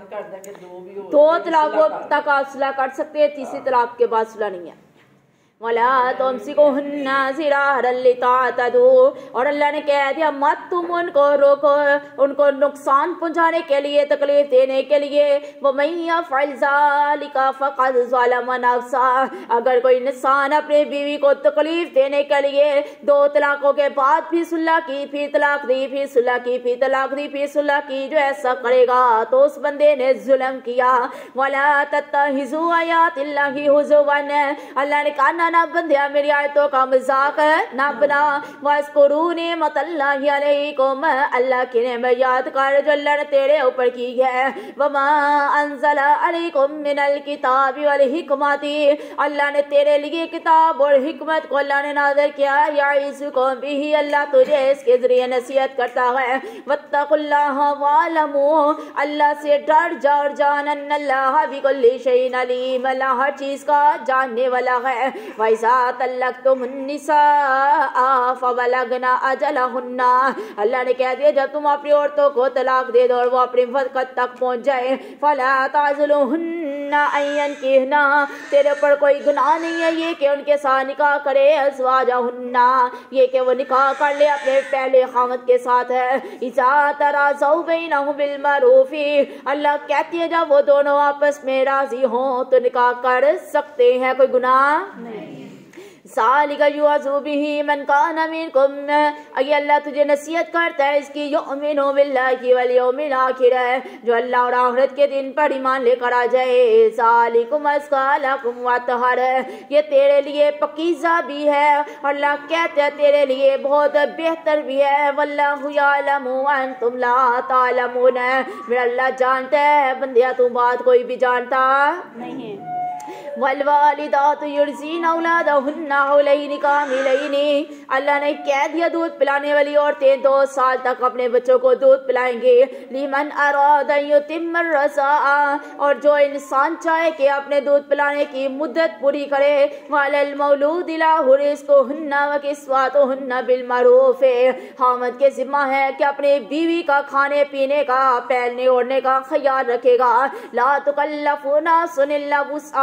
2 तलाकों तक आप सुलह कर सकते हैं, तीसरी तलाक के बाद सुलह नहीं है। वला तुमसिकुहुन्ना ज़िरारन लितातदू, और अल्लाह ने कह दिया मत तुम उनको रोको, उनको नुकसान पहुंचाने के लिए, तकलीफ देने के लिए। वमन यफ़अल ज़ालिका फ़क़द ज़लम नफ़्सा, अगर कोई इंसान अपने बीवी को तकलीफ देने के लिए 2 तलाकों के बाद फिर सुलह की, फिर तलाक दी, फिर सुलह की, फिर तलाक दी, फिर सुलह की, जो ऐसा करेगा तो उस बंदे ने जुल्म किया। वला तत्तहिज़ू आयातिल्लाहि हुज़ुवन, अल्लाह ने कहा ना बंदिया मेरी आयतों का मजाक ना बना। वज़्कुरू निअमतल्लाहि अलैकुम, अल्लाह की नेमत याद कर जो अल्लाह ने तेरे ऊपर की है। वमा अंज़ला अलैकुम मिनल किताबि वल हिकमति, अल्लाह ने तेरे लिए किताब और हिकमत को अल्लाह ने नाज़िल किया। यइज़ुकुम बिही, अल्लाह तुझे इसके जरिए नसीहत करता है। वत्तकुल्लाह वअलमू, अल्लाह से डर जा और जान अन्नल्लाह बिकुल्लि शैइन अलीम, अल्लाह हर चीज का जानने वाला है। वइज़ा तल्लक़्तुमुन निसा फबलगना अजलहुन्ना, अल्लाह ने कह दिया जब तुम अपनी औरतों को तलाक दे दो और वो अपनी वक़्त तक पहुंच जाए, फला ताज़लुहुन्ना अन यनकिहना, तेरे पर कोई गुनाह नहीं है ये कि उनके साथ निकाह करे, अज़वाजहुन्ना, ये कि वो निकाह कर ले अपने पहले खामद के साथ है। इज़ा तराज़ौ बैनहुम बिल मारूफ़ी, अल्लाह कहती है जब वो दोनों आपस में राजी हों तो निकाह कर सकते हैं, कोई गुनाह नहीं। ज़ालिका युअज़ु बिही मन काना मिनकुम, ये अल्लाह तुझे नसीहत करता है इसकी युमिनु बिल्लाहि वल यौमिल आखिर, जो अल्लाह और आखिरत के दिन पर ईमान लेकर आ जाए। ज़ालिकुम अज़का लकुम वअतहर, ये तेरे लिए पकीज़ा भी है, अल्लाह कहते हैं तेरे लिए बहुत बेहतर भी है। वल्लाहु यअलमु व अंतुम ला तालमून, मेरा अल्लाह जानता है बंदिया तू बात कोई भी जानता नहीं है। वलवालिदातु युर्ज़ीना औलादहुन्ना हौलैनि कामिलैनि, अल्लाह ने कह दिया दूध पिलाने वाली औरतें 2 साल तक अपने बच्चों को दूध पिलाएंगे। लिमन अरादा युतिम्म रज़ाआ, और जो इंसान चाहे कि अपने दूध पिलाने की मुद्दत पूरी करे। वलल मौलूदि लहु रिज़्क़ुहुन्ना व किस्वतुहुन्ना बिल मारूफ़, हामद के जिम्मा है कि अपने बीवी का खाने पीने का, पहनने ओढ़ने का ख्याल रखेगा। ला तुकल्लफ़ु नफ़्सुन इल्ला वुस्अहा,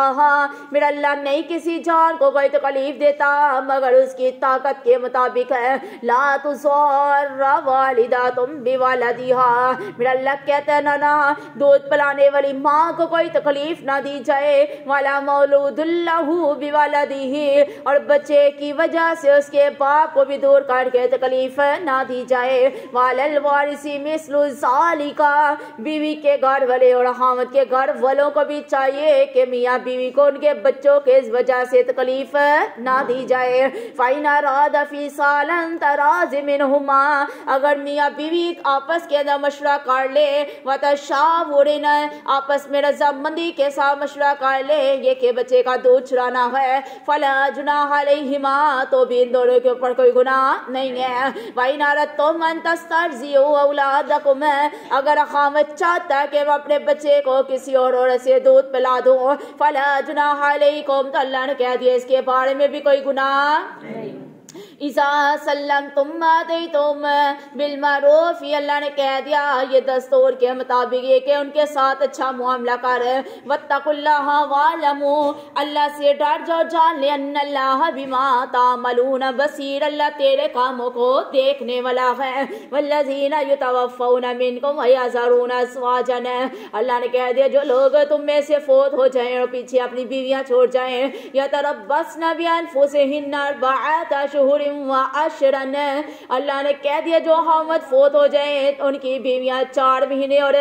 میرا اللہ نہیں کسی جان کو کوئی تکلیف دیتا مگر اس کی طاقت کے مطابق ہے. لا تضار والدات بولدها, میرا اللہ کہتا ہے نا دودھ پلانے والی ماں کو کوئی تکلیف نہ دی جائے. والا مولود له بولده, اور بچے کی وجہ سے اس کے باپ کو بھی دور کر کے تکلیف نہ دی جائے. والل وارثی مثل ذالک, بیوی کے گھر والے اور خاوند کے گھر والوں کو بھی چاہیے کہ میاں بیوی کو ان کے بچوں کے اس وجہ سے تکلیف نہ دی جائے. فَإِنْ أَرَادَ فِصَالًا تَرَاضٍ مِنْهُمَا, اگر میاں بیوی آپس کے اندر مشورہ کر لے, وَتَشَاوُرٍ, آپس میں رضامندی کے ساتھ مشورہ کر لے یہ کہ بچے کا دودھ چرانا ہے, فَلَا جُنَاحَ عَلَيْهِمَا, تو بھی ان دونوں کے اوپر کوئی گناہ نہیں ہے. وَإِنْ أَرَدتُمْ أَنْ تَسْتَرْضِعُوا أَوْلَادَكُمْ, اگر خاوند چاہتا ہے کہ وہ اپنے بچے کو کسی اور عورت سے دودھ پلا دوں, فَلَا جُنَاحَ عَلَيْكُمْ, تو اللہ نے کہہ دیا اس کے بارے میں بھی کوئی گناہ نہیں. اِذَا سَلَّمْتُمْ آتَيْتُمْ بِالْمَعْرُوفِ, اللہ نے کہہ دیا یہ دستور کے مطابق یہ کہ ان کے ساتھ اچھا معاملہ کر. وَاتَّقُوا اللَّهَ وَاعْلَمُوا, اللہ سے ڈر جاؤ جان لے, أَنَّ اللَّهَ بِمَا تَعْمَلُونَ بَصِيرٌ, اللہ تیرے کاموں کو دیکھنے والا ہے. وَالَّذِينَ يُتَوَفَّوْنَ مِنْكُمْ وَيَذَرُونَ أَزْوَاجًا, اللہ نے کہہ دیا جو لوگ تم میں سے فوت ہو جائیں اور پیچھے اپنی بیویاں چھوڑ جائیں, يَتَرَبَّصْنَ بِأَنفُسِهِنَّ أَرْبَعَةَ أَشْهُرٍ وَعَشْرًا, اللہ نے کہہ دیا جو خاوند فوت ہو جائیں ان کی بیویاں 4 مہینے اور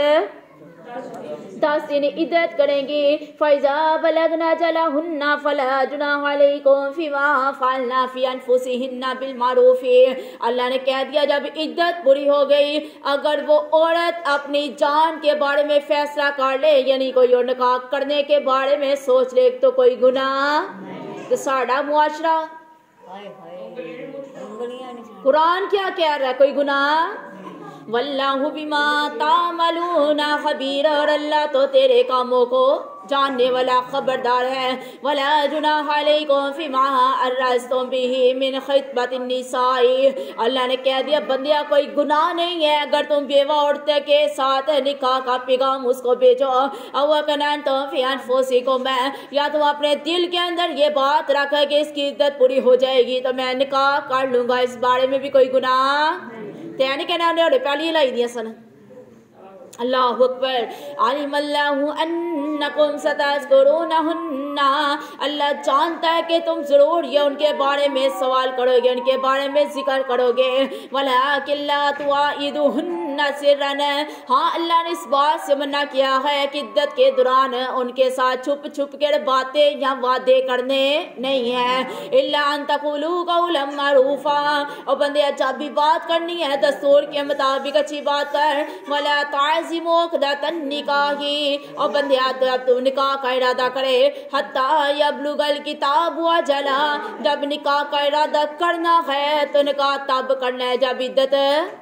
10 دن عدت کریں گی. فَإِذَا بَلَغْنَ أَجَلَهُنَّ فَلَا جُنَاحَ عَلَيْكُمْ فِيمَا فَعَلْنَ فِي أَنفُسِهِنَّ بِالْمَعْرُوفِ, اللہ نے کہہ دیا جب عدت پوری ہو گئی اگر وہ عورت اپنی جان کے بارے میں فیصلہ کر لے, یعنی کوئی اور نکاح کرنے کے بارے میں سوچ لے تو کوئی گناہ. تو ساڑھا معاشرہ قرآن کیا کہہ رہا ہے, کوئی گناہ. واللہ بما تعملون خبیر, اور اللہ تو تیرے کاموں کو جاننے والا خبردار ہے. ولا جناح علیکم فیما عرضتم به من خطبۃ النساء, اللہ نے کہہ دیا بندیا کوئی گناہ نہیں ہے اگر تم بیوہ عورتیں کے ساتھ نکاح کا پیغام اس کو بھیجو. او کننتم فی انفسکم, یا تم اپنے دل کے اندر یہ بات رکھے کہ اس کی عدت پوری ہو جائے گی تو میں نکاح کر لوں گا, اس بارے میں بھی کوئی گناہ تیانی کہنا نے پہلی لائی دیا سن. اللہ اکبر. علم اللہ انکم ستذکرونہن, اللہ جانتا ہے کہ تم ضرور یہ ان کے بارے میں سوال کرو گے, ان کے بارے میں ذکر کرو گے. ولکن لا تواعدوہن سرا, ہاں اللہ نے اس بات سے منع کیا ہے کہ عدت کے دوران ان کے ساتھ چھپ چھپ کر باتیں یا وعدے کرنے نہیں ہیں. الا ان تقولوا قولا معروفا, اور بندے جب بھی بات کرنی ہے دستور کے مطابق اچھی بات کر. ولا تعزموا عقدۃ النکاح, اور بندے اب تو نکاح کا ارادہ کرے. حتی یبلغ الکتاب اجلہ, جب نکاح کا ارادہ کرنا ہے تو نکاح تب کرنا ہے جب عدت.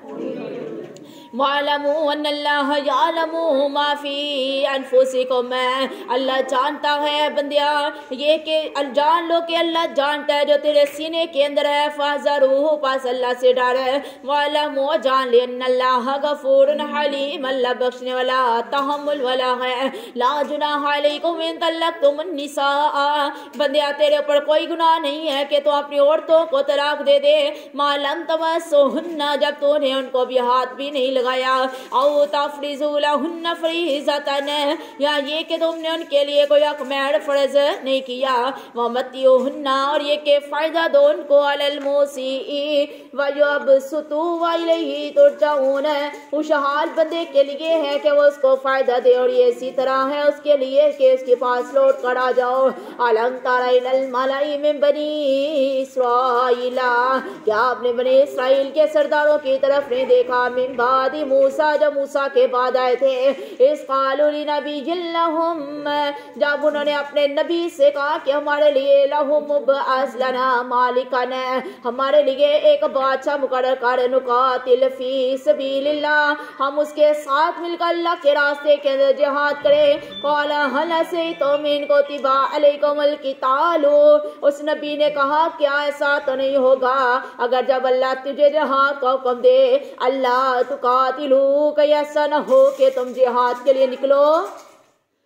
وَاعْلَمُوا أَنَّ اللَّهَ يَعْلَمُ مَا فِي أَنفُسِكُمْ, اللہ جانتا ہے بندیا یہ کہ جان لو کہ اللہ جانتا ہے جو تیرے سینے کے اندر ہے. فَاحْذَرُوهُ, پس اللہ سے ڈر ہے. وَاعْلَمُوا, جان لے أَنَّ اللَّهَ غَفُورٌ حَلِيمٌ, اللہ بخشنے والا تحمل والا ہے. لَا جُنَاحَ عَلَيْكُمْ إِن طَلَّقْتُمُ النِّسَاءَ, بندیا تیرے اوپر کوئی گناہ نہیں ہے کہ تو اپنی عورتوں کو طلاق دے دے. مَا لَمْ تَمَسُّوهُنَّ, جب تو نے ان کو بھی ہاتھ بھی نہیں لگایا. او تفریضوا لهن فریضۃ, یا یہ کہ تم نے ان کے لیے کوئی حق مہر فرض نہیں کیا. ومتعوهن, اور یہ کہ فائدہ دو ان کو. علی الموسیء ویبسطوا والیہ ترجعون, خوشحال بندے کے لیے ہے کہ وہ اس کو فائدہ دے اور یہ اسی طرح ہے اس کے لیے کہ اس کے پاس لوٹ کر آ جاؤ. الم تر الی الملأ من بنی اسرائیل, کیا آپ نے بنی اسرائیل کے سرداروں کی طرف نہیں دیکھا. من بعد موسیٰ, جب موسیٰ کے بعد آئے تھے. اس قالوا لنبی لہم, جب انہوں نے اپنے نبی سے کہا کہ ہمارے لیے لہم ابعث لنا مالکن, ہمارے لیے ایک بادشاہ مقرر کر. نقاتل فی سبیل اللہ, ہم اس کے ساتھ مل کر اللہ کے راستے کے اندر جہاد کریں. قال هل عصیتم ان کتب علیکم القتال, اس نبی نے کہا کیا ایسا تو نہیں ہوگا اگر جب اللہ تجھے جہاد کا حکم دے. اللہ تقاتلو, کہ ایسا نہ ہو کہ تم جہاد کے لیے نکلو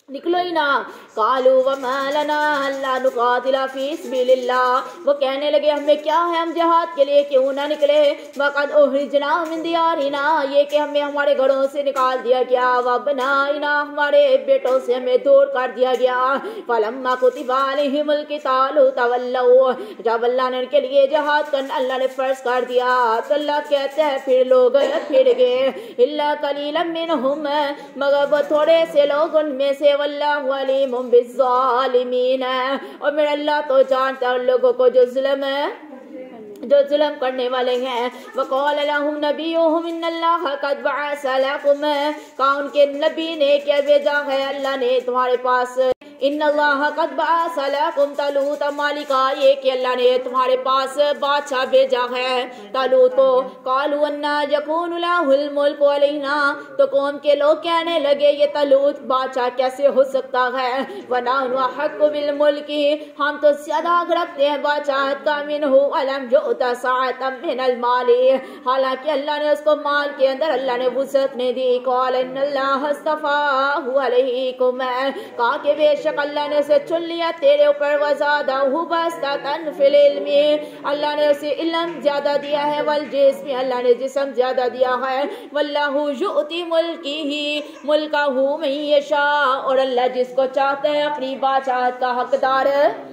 निकलो ही ना। कालू वमा लना अल्ला नुकातिला फी सबिलिल्लाह, वो कहने लगे हमें क्या है, हम जिहाद के लिए क्यों ना निकले। वक़द उखरिजना मिन दियारिना, ये कि हमें हमारे घरों से निकाल दिया गया। वबनाइना, हमारे बेटों से हमें दूर कर दिया गया। फलम्मा कुतिबा अलैहिमुल क़ितालु तवल्लौ, जब अल्लाह ने उनके लिए जिहाद करना अल्लाह ने फर्ज कर दिया तो अल्लाह कहते हैं फिर लोग फिर गए। इल्ला कलीलन मिनहुम, मगर वो थोड़े से लोग उनमें से। वल्लाहु अलीमुम बिज़्ज़ालिमीन, और मेरा अल्लाह तो जानता है उन लोगों को जो जुल्म करने वाले हैं। वक़ाल लहुम नबियुहुम इन्नल्लाह क़द बअस लकुम, कहा उनके नबी ने क्या भेजा है अल्लाह ने तुम्हारे पास। इन्नल्लाह क़द बअस लकुम तलूत, मालिका ये कि अल्लाह ने तुम्हारे पास बादशाह भेजा है तलूत को। कालू अन्ना यकूनु लहुल मुल्कु अलैना, तो कौम के लोग कहने लगे ये तलूत बादशाह कैसे हो सकता है। वनहनु अहक्कु बिल मुल्की, हम तो ज्यादा हक रखते हैं बादशाह का। मिनहु अलम युअता सअतम मिनल माली, हालांकि अल्लाह ने उसको माल के अंदर अल्लाह ने वुसअत नहीं दी। क़ाल इन्नल्लाह अस्तफ़ाहु अलैकुम, कहा कि बेशक अल्लाह ने उसे चुन लिया तेरे ऊपर। वज़ादहु बस्ततन फिल इल्मी, अल्लाह ने उसे इल्म ज्यादा दिया है। वल जिस्म, अल्लाह ने जिस्म ज्यादा दिया है। वल्लाहु युअती मुल्कहु मन यशा, और अल्लाह जिसको चाहता है अपनी बादशाहत का हकदार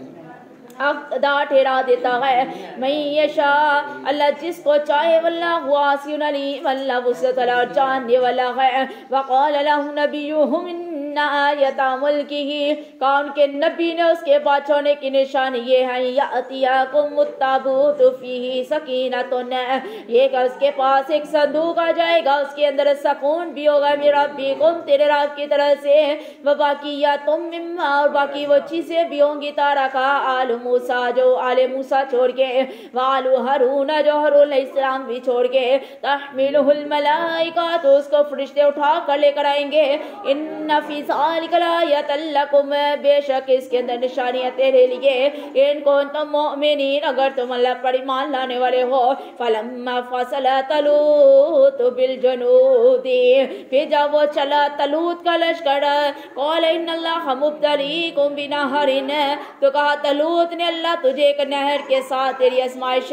ठहरा देता है। मैं यशा, अल्लाह जिसको चाहे। वल्लाहु वासिउन अलीम, अल्लाह वुसअत वाला जानने वाला है। वक़ाल लहुम नबियुहुम इन्ना आयता मुल्किही, कहा उनके नबी ने उसके बादशाह होने की निशानी ये है यातियाकुम मुत्ताबूत फीही सकीनतुन, ये कि उसके पास एक संदूक आ जाएगा उसके अंदर सुकून भी होगा। मेरा रब्बिकुम, तेरे रब की तरफ से। व बाकियातुम मिम्मा, और बाकी वो चीजें भी होंगी तारा का आल मूसा, जो आले मूसा छोड़ के। वालू हारून, जो हारून अलैहिस्सलाम भी छोड़ के। तहमिलुहुल मलाइका, तो उसको फरिश्ते उठा कर लेकर आएंगे। इन्ना फी ज़ालिका लायतल लकुम, बेशक इसके अंदर निशानियां तेरे लिए। इन कुंतुम मुमिनीन, अगर तुम अल्लाह पर ईमान लाने वाले हो। फलम्मा फसला तलूत बिल जनूदी, फिर जब वो चला तलूत का लश्कर। क़ाल इन्नल्लाह मुब्तलीकुम बिनहरिन, तो कहा तलूत ने अल्लाह तुझे एक नहर के साथ तेरी आजमाइश,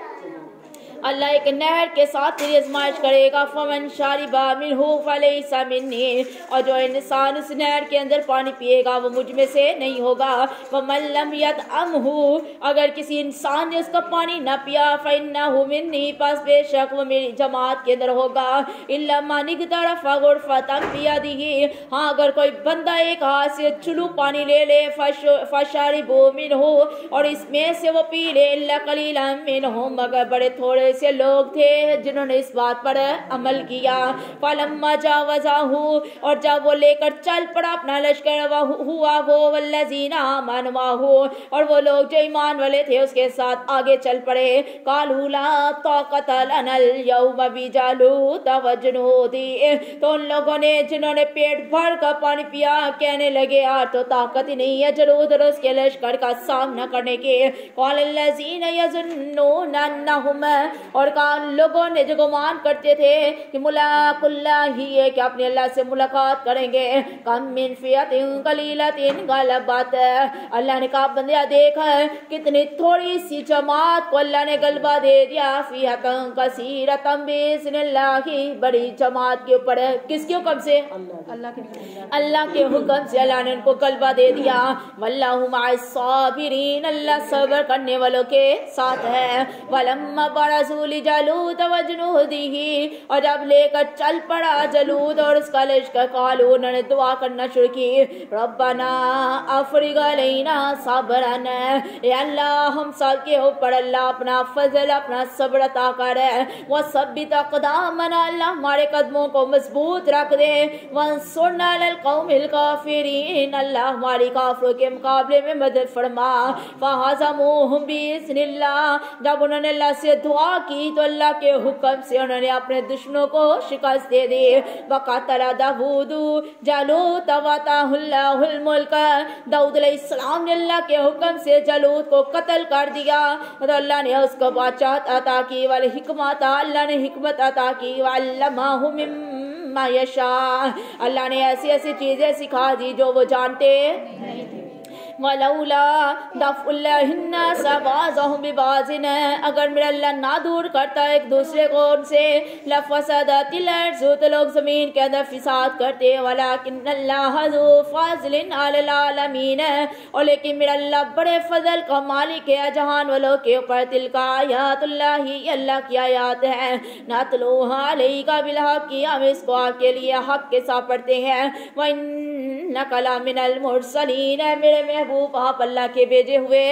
अल्लाह एक नहर के साथ तेरी आजमाइश करेगा। फमन शारिबा मिनहु फलैसा मिन्नी, और जो इंसान उस नहर के अंदर पानी पिएगा वो मुझ में से नहीं होगा। वमन लम यतअमहु, अगर किसी इंसान ने उसका पानी न पिया। फइन्नहु मिन्नी, पास बेशक वो मेरी जमात के अंदर होगा। इल्ला मन इक़तरफ़ ग़ुरफ़तन बियदिही, हाँ अगर कोई बंदा एक हाथ से चुलू पानी ले ले। फशरिबू मिनहु, और इसमें से वो पी ले। इल्ला क़लीलन मिनहुम, मगर बड़े थोड़े से लोग थे जिन्होंने इस बात पर अमल किया। फलम्मा जावज़हु, और जब वो लेकर चल पड़ा अपना लश्कर। हुआ वो वल्लज़ीना आमनु, और वो लोग जो ईमान वाले थे उसके साथ आगे चल पड़े। क़ालू ला ताक़त लनल यौम बिजालूत व जुनूदी, तो उन लोगों ने जिन्होंने पेट भर कर पानी पिया कहने लगे यार तो ताकत ही नहीं है जलूद और उसके लश्कर का सामना करने के। क़ालल्लज़ीना यज़ुन्नूना अन्नहुम, और कहा लोगों ने जो गुमान करते थे कि मुलाक़ुल्लाही है कि अपने अल्लाह से मुलाकात करेंगे। कम मिन फ़ियतिन क़लीलतिन ग़लबत, अल्लाह ने कहा बंदिया देख कितनी थोड़ी सी जमात को अल्लाह ने गलबा दे दिया। फ़ियतन कसीरतन बिइज़्निल्लाही, बड़ी जमात के ऊपर किसके हुक्म से? अल्लाह के हुक्म से अल्लाह ने उनको गलबा दे दिया। वल्लाहु मअस-साबिरीन, अल्लाह सब्र करने वालों के साथ है। वलम्मा बरज़ूल जलूद व जुनूदिही, और जब लेकर चल पड़ा जलूद और उसका लश्कर। क़ालू, उन्होंने दुआ करना शुरू की। रब्बना अफ़रिग़ अलैना सब्रन, या अल्लाह हम सब के ऊपर अल्लाह अपना फजल अपना सब्र अता कर। व सब्बित अक़दामना, अल्लाह हमारे कदमों को मजबूत रख दे। वंसुरना अलल क़ौमिल काफ़िरीन, अल्लाह हमारी काफिरों के मुकाबले में मदद फरमा। फ़हज़मूहुम बिइज़्निल्लाह, जब उन्होंने अल्लाह से दुआ की तो अल्लाह के हुक्म से उन्होंने अपने दुश्मनों को शिकस्त दे दी। वक़तल दाऊद जालूत वअताहुल्लाहुल मुल्क, दाऊद अलैहिस्सलाम ने अल्लाह के हुक्म से जालूत को कत्ल कर दिया तो अल्लाह ने उसको बादशाहत अता की। वल हिकमत, अल्लाह ने हिकमत अता की। वअल्लमहु मा यशा। अल्लाह ने ऐसी ऐसी चीजें सिखा दी जो वो जानते नहीं थे। वलौला दफ़ुल्लाहिन्नास बाज़हुम बिबाज़िन, अगर मेरा अल्लाह ना दूर करता एक दूसरे को उनसे, लफ़सदतिल अर्ज़ु, तो लोग ज़मीन के अंदर फ़िसाद करते। वलाकिन्नल्लाह ज़ू फ़ज़लिन अलल आलमीन, और लेकिन मेरा अल्लाह बड़े फजल का मालिक है जहान वालों के ऊपर। तिलका आयातुल्लाही, अल्लाह की आयात है, नतलूहा अलैका बिलहक़, हम इसको आपके लिए हक के साथ पढ़ते हैं। व इन्नका लमिनल मुरसलीन, मेरे महबूब आप अल्लाह के भेजे हुए।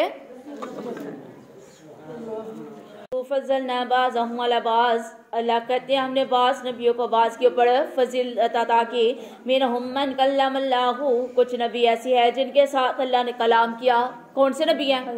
फज़लना बाज़हुम अला बाज़, अल्लाह कहते हैं हमने बाज़ नबियों को बाज़ के ऊपर फजील अता की। मिनहुम मन कल्लमल्लाहु, कुछ नबी ऐसी है जिनके साथ अल्लाह ने कलाम किया। कौन से नबी हैं?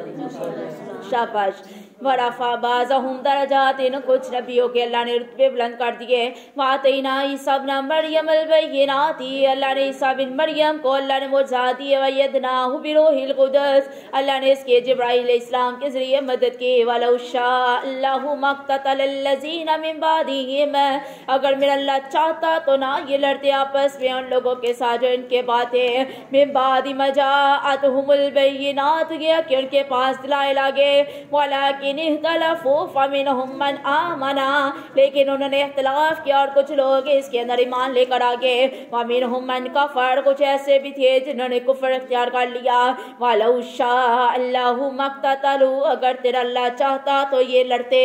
शाबाश। वरफ़ा बाज़हुम दरजातिन, कुछ नबियों के अल्लाह ने रुतबे बुलंद कर दिए। वातैना ईसा इब्न मरियम अल-बय्यिनाति, अल्लाह ने ईसा बिन मरियम को अल्लाह ने मुअज़्ज़ात दिए। वयदनाहु बिरूहिल कुदस, अल्लाह ने इसके जिब्राइल अलैहिस्सलाम के जरिए मदद की। वलौ शाअल्लाहु मक़ततलल्लज़ीना मिन बादिहिम, अगर मेरा अल्लाह चाहता तो ना ये लड़ते आपस में उन लोगों के साथ जो इनके बातें मिन बादि मा जाअतहुमुल बय्यिनात, कि उनके पास दलाइल आ गए। वलाकिन इख्तलफू फमिनहुम मन आमना, लेकिन उन्होंने इख्तिलाफ किया और कुछ लोग इसके अंदर ईमान लेकर आ गए। वमिनहुम मन कफर, कुछ ऐसे भी थे जिन्होंने कुफर इख्तियार कर लिया। वलौ शाअल्लाहु मक़ततलू, अगर तेरा अल्लाह चाहता तो ये लड़ते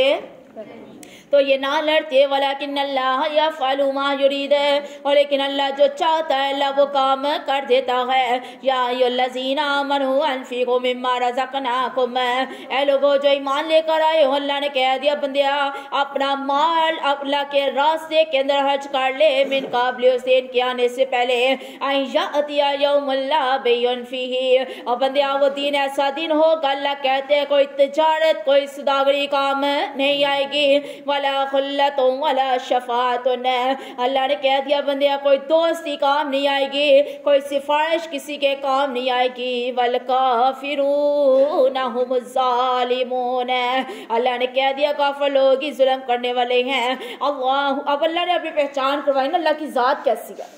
तो ये ना लड़ते। वलाकिन अल्लाह यफ़अलु मा युरीद, और लेकिन अल्लाह जो चाहता है अल्लाह वो काम कर देता है। या अय्युहल्लज़ीना आमनू अनफ़िक़ू मिम्मा रज़क़नाकुम, ऐ लोगों जो ईमान लेकर आए हो, अल्लाह ने कह दिया बंदिया अपना माल अल्लाह के रास्ते के अंदर खर्च कर ले, मिन क़ब्ल हुसैन के आने से पहले। अय्यातिया यौमुल ला बैयुन फ़ीही, और बंदिया वो दिन ऐसा दिन होगा, अल्लाह कहते हैं कोई तिजारत कोई सौदागरी काम नहीं आएगी। वला खुल्लतुन वला शफ़ाअतुन, अल्लाह ने कह दिया बंदिया कोई दोस्ती काम नहीं आएगी, कोई सिफारिश किसी के काम नहीं आएगी। वल काफिरून हुमुज़ ज़ालिमून, अल्लाह ने कह दिया काफिर लोग ही जुल्म करने वाले हैं। अल्लाह, अब अल्लाह ने अपनी पहचान करवाई ना, अल्लाह की ज़ात कैसी है।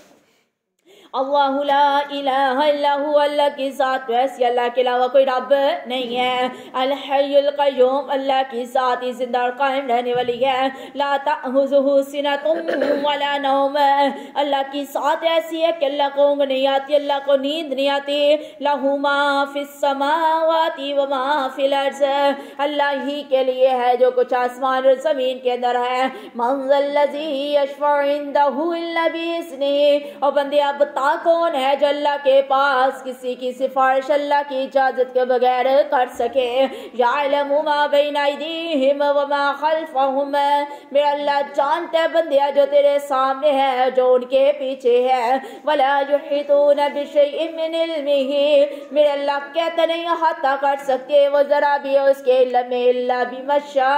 अल्लाहु ला इलाहा इल्ला हु, अल्लाह की ज़ात वैसी, अल्लाह के अलावा कोई रब नहीं है। अल हय्युल क़य्यूम, अल्लाह की ज़ात ही जिंदा और कायम रहने वाली है। ला तअख़ुज़ुहु सिनतुन वला नौम, अल्लाह की ज़ात ऐसी है कि अल्लाह को ऊँघ नहीं आती, अल्लाह को नींद नहीं आती। लहु मा फ़िस समावाति व मा फ़िल अर्ज़, अल्लाह ही के लिए है जो कुछ आसमान और ज़मीन के अंदर है। मन ज़ल्लज़ी यशफ़अु इंदहु इल्ला बिइज़्निही, और बंदे आप बता कौन है जो अल्लाह के पास किसी की सिफारिश अल्लाह की इजाजत के बगैर कर सके। यअलमु मा बैन अयदीहिम व मा खल्फहुम, मेरा अल्लाह जानता है बंदिया जो तेरे सामने है जो उनके पीछे है। वला युहीतून बिशैइन मिन इल्मिही, मेरे अल्लाह कहते नहीं अहाता कर सकते वो जरा भी उसके इल्म में इल्ला बिमशा,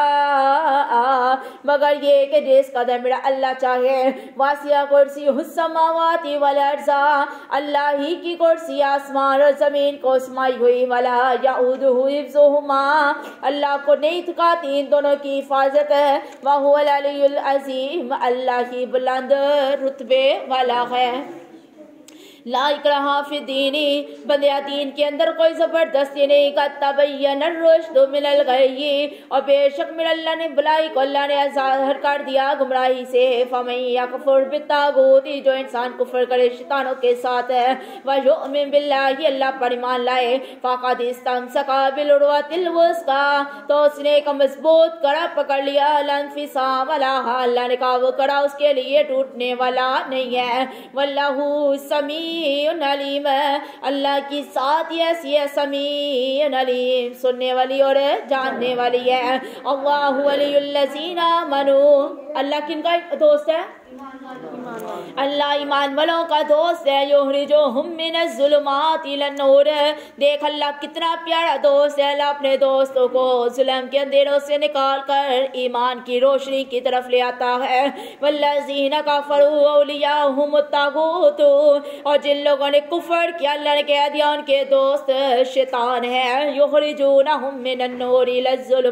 मगर ये कि जिस कदर मेरा अल्लाह चाहे। वासिया कुर्सीहुस समावाति वल अर्ज़, अल्लाह ही की कुर्सी आसमान और जमीन को समाई हुई। वला यऊदुहु हिफ्ज़ुहुमा, अल्लाह को नहीं थकाती इन दोनों की हिफाजत है। व हुवल अलियुल अज़ीम, अल्लाह ही बुलंद रुतबे वाला है। ला इकराहा फिद्दीनी, बंदिया दीन के अंदर कोई जबरदस्ती नहीं का। तबय्यन रुश्द मिनल गय्यी, और बेशक मेरे अल्लाह ने भलाई को अल्लाह ने ज़ाहिर कर दिया गुमराही से। फमन यकफुर बित्तागूत, जो इंसान कुफर करे शैतानों के साथ है। व युमिन बिल्लाहि, अल्लाह पर ईमान लाए। फ़क़द इस्तमसका बिल-उर्वतिल वुस्क़ा, तो उसने एक मजबूत कड़ा पकड़ लिया। लन्फ़िसाम लहा, अल्लाह ने कहा वो कड़ा उसके लिए टूटने वाला नहीं है। वल्लाहु समी अलीम, अल्लाह की साथ ऐसी है समीउन अलीम, सुनने वाली और जानने वाली है। अल्लाहु वलियुल्लज़ीना आमनू, अल्लाह किनका दोस्त है? अल्लाह ईमान वालों का दोस्त है। युखरिजुहुम मिनज़्ज़ुलुमाति इलन-नूर, देख अल्लाह कितना प्यारा दोस्त है। अल्लाह अपने दोस्तों को जुल्म के अंधेरों से निकाल कर ईमान की रोशनी की तरफ ले आता है। वल्लज़ीना कफ़रू औलियाहुमुत तागूत, और जिन लोगों ने कुफर किया अल्लाह ने कह दिया उनके दोस्त शैतान है। युखरिजूनहुम मिनन-नूरि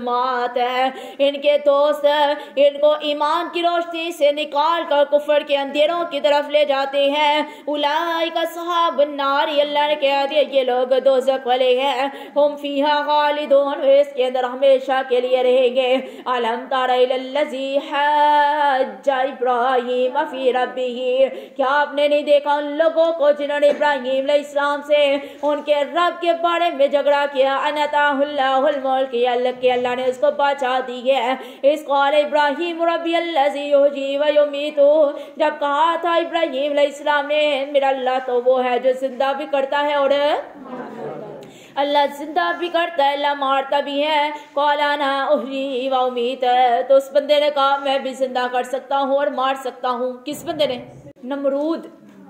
इलज़्ज़ुलुमात, इनके दोस्त इनको ईमान की रोशनी से निकाल कर कुफर के اندھیروں کی طرف لے جاتے ہیں. اولئک اصحاب النار، اللہ نے کہہ دیا یہ لوگ دوزخ والے ہیں. ہم فیہا خالدون، اس کے اندر ہمیشہ کے لیے رہیں گے. الم تر الی الذی حاج ابراہیم فی ربہ، کیا آپ نے نہیں دیکھا ان لوگوں کو جنہوں نے ابراہیم علیہ السلام سے ان کے رب کے بارے میں جھگڑا کیا. ان اتاہ اللہ الملک، اللہ نے اس کو بچا دی ہے. اس قال ابراہیم ربی الذی یحیی و یمیت، جب کہا تھا ابراہیم علیہ السلام نے میرا اللہ تو وہ ہے جو زندہ بھی کرتا ہے اور اللہ زندہ بھی کرتا ہے، اللہ مارتا بھی ہے. قال انا احیی و امیت، تو اس بندے نے کہا میں بھی زندہ کر سکتا ہوں اور مار سکتا ہوں. کس بندے نے؟ نمرود.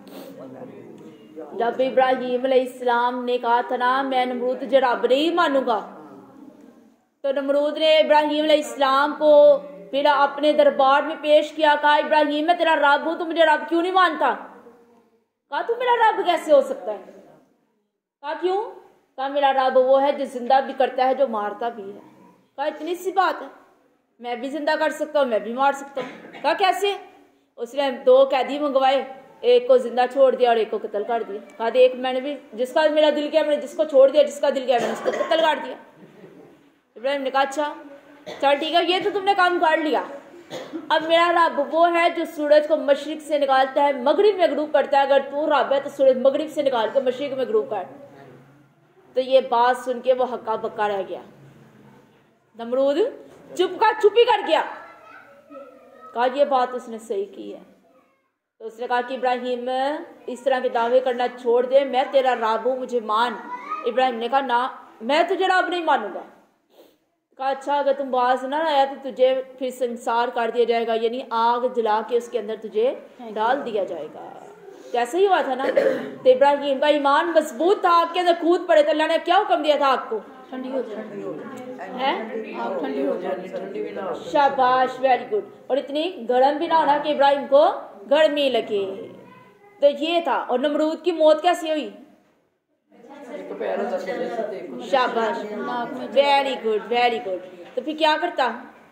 جب ابراہیم علیہ السلام نے کہا تھا نا میں نمرود تجھے رب نہیں مانوں گا، تو نمرود نے ابراہیم علیہ السلام کو پھر اپنے دربار میں پیش کیا. کہا ابراہیم میں تیرا رب ہوں، تو مجھے رب کیوں نہیں مانتا؟ کہا تو میرا رب کیسے ہو سکتا ہے؟ کہا کیوں؟ کہا میرا رب وہ ہے جو زندہ بھی کرتا ہے جو مارتا بھی ہے. کہا اتنی سی بات ہے، میں بھی زندہ کر سکتا ہوں میں بھی مار سکتا ہوں. کہا کیسے؟ اس نے 2 قیدی منگوائے، ایک کو زندہ چھوڑ دیا اور ایک کو قتل کر دیا. کہا دیکھ میں نے بھی جس کا میرا دل کیا میں نے جس کو چھوڑ دیا، جس کا دل کیا میں نے اس کو قتل کر دیا. ابراہیم نے کہا اچھا چل ٹھیک ہے، یہ تو تم نے کام کر لیا. اب میرا رب وہ ہے جو سورج کو مشرق سے نکالتا ہے مغرب میں غروب کرتا ہے. اگر تو رب ہے تو سورج مغرب سے نکال کے مشرق میں غروب کر. تو یہ بات سن کے وہ ہکا بکا رہ گیا. نمرود چپ ہی کر گیا. کہا یہ بات اس نے صحیح کی ہے. تو اس نے کہا کہ ابراہیم اس طرح کے دعوے کرنا چھوڑ دے، میں تیرا رب ہوں مجھے مان. ابراہیم نے کہا نہ میں تجھے رب نہیں مانوں گا. کہا اچھا اگر تم باز نہ آیا تو تجھے پھر سنسار کر دیا جائے گا، یعنی آگ جلا کے اس کے اندر تجھے ڈال دیا جائے گا. ایسا ہی ہوا تھا نا. تو ابراہیم کا ایمان مضبوط تھا، آگ کے اندر کود پڑے تو اللہ نے کیا حکم دیا تھا آگ کو؟ ٹھنڈی ہو جائے. شاباش ویری گڈ. اور اتنی گرم بھی نہ ہونا کہ ابراہیم کو گرمی لگے. تو یہ تھا. اور نمرود کی موت کیسی ہوئی؟ شاباش ویری گڈ ویری گڈ. تو پھر کیا کرتا؟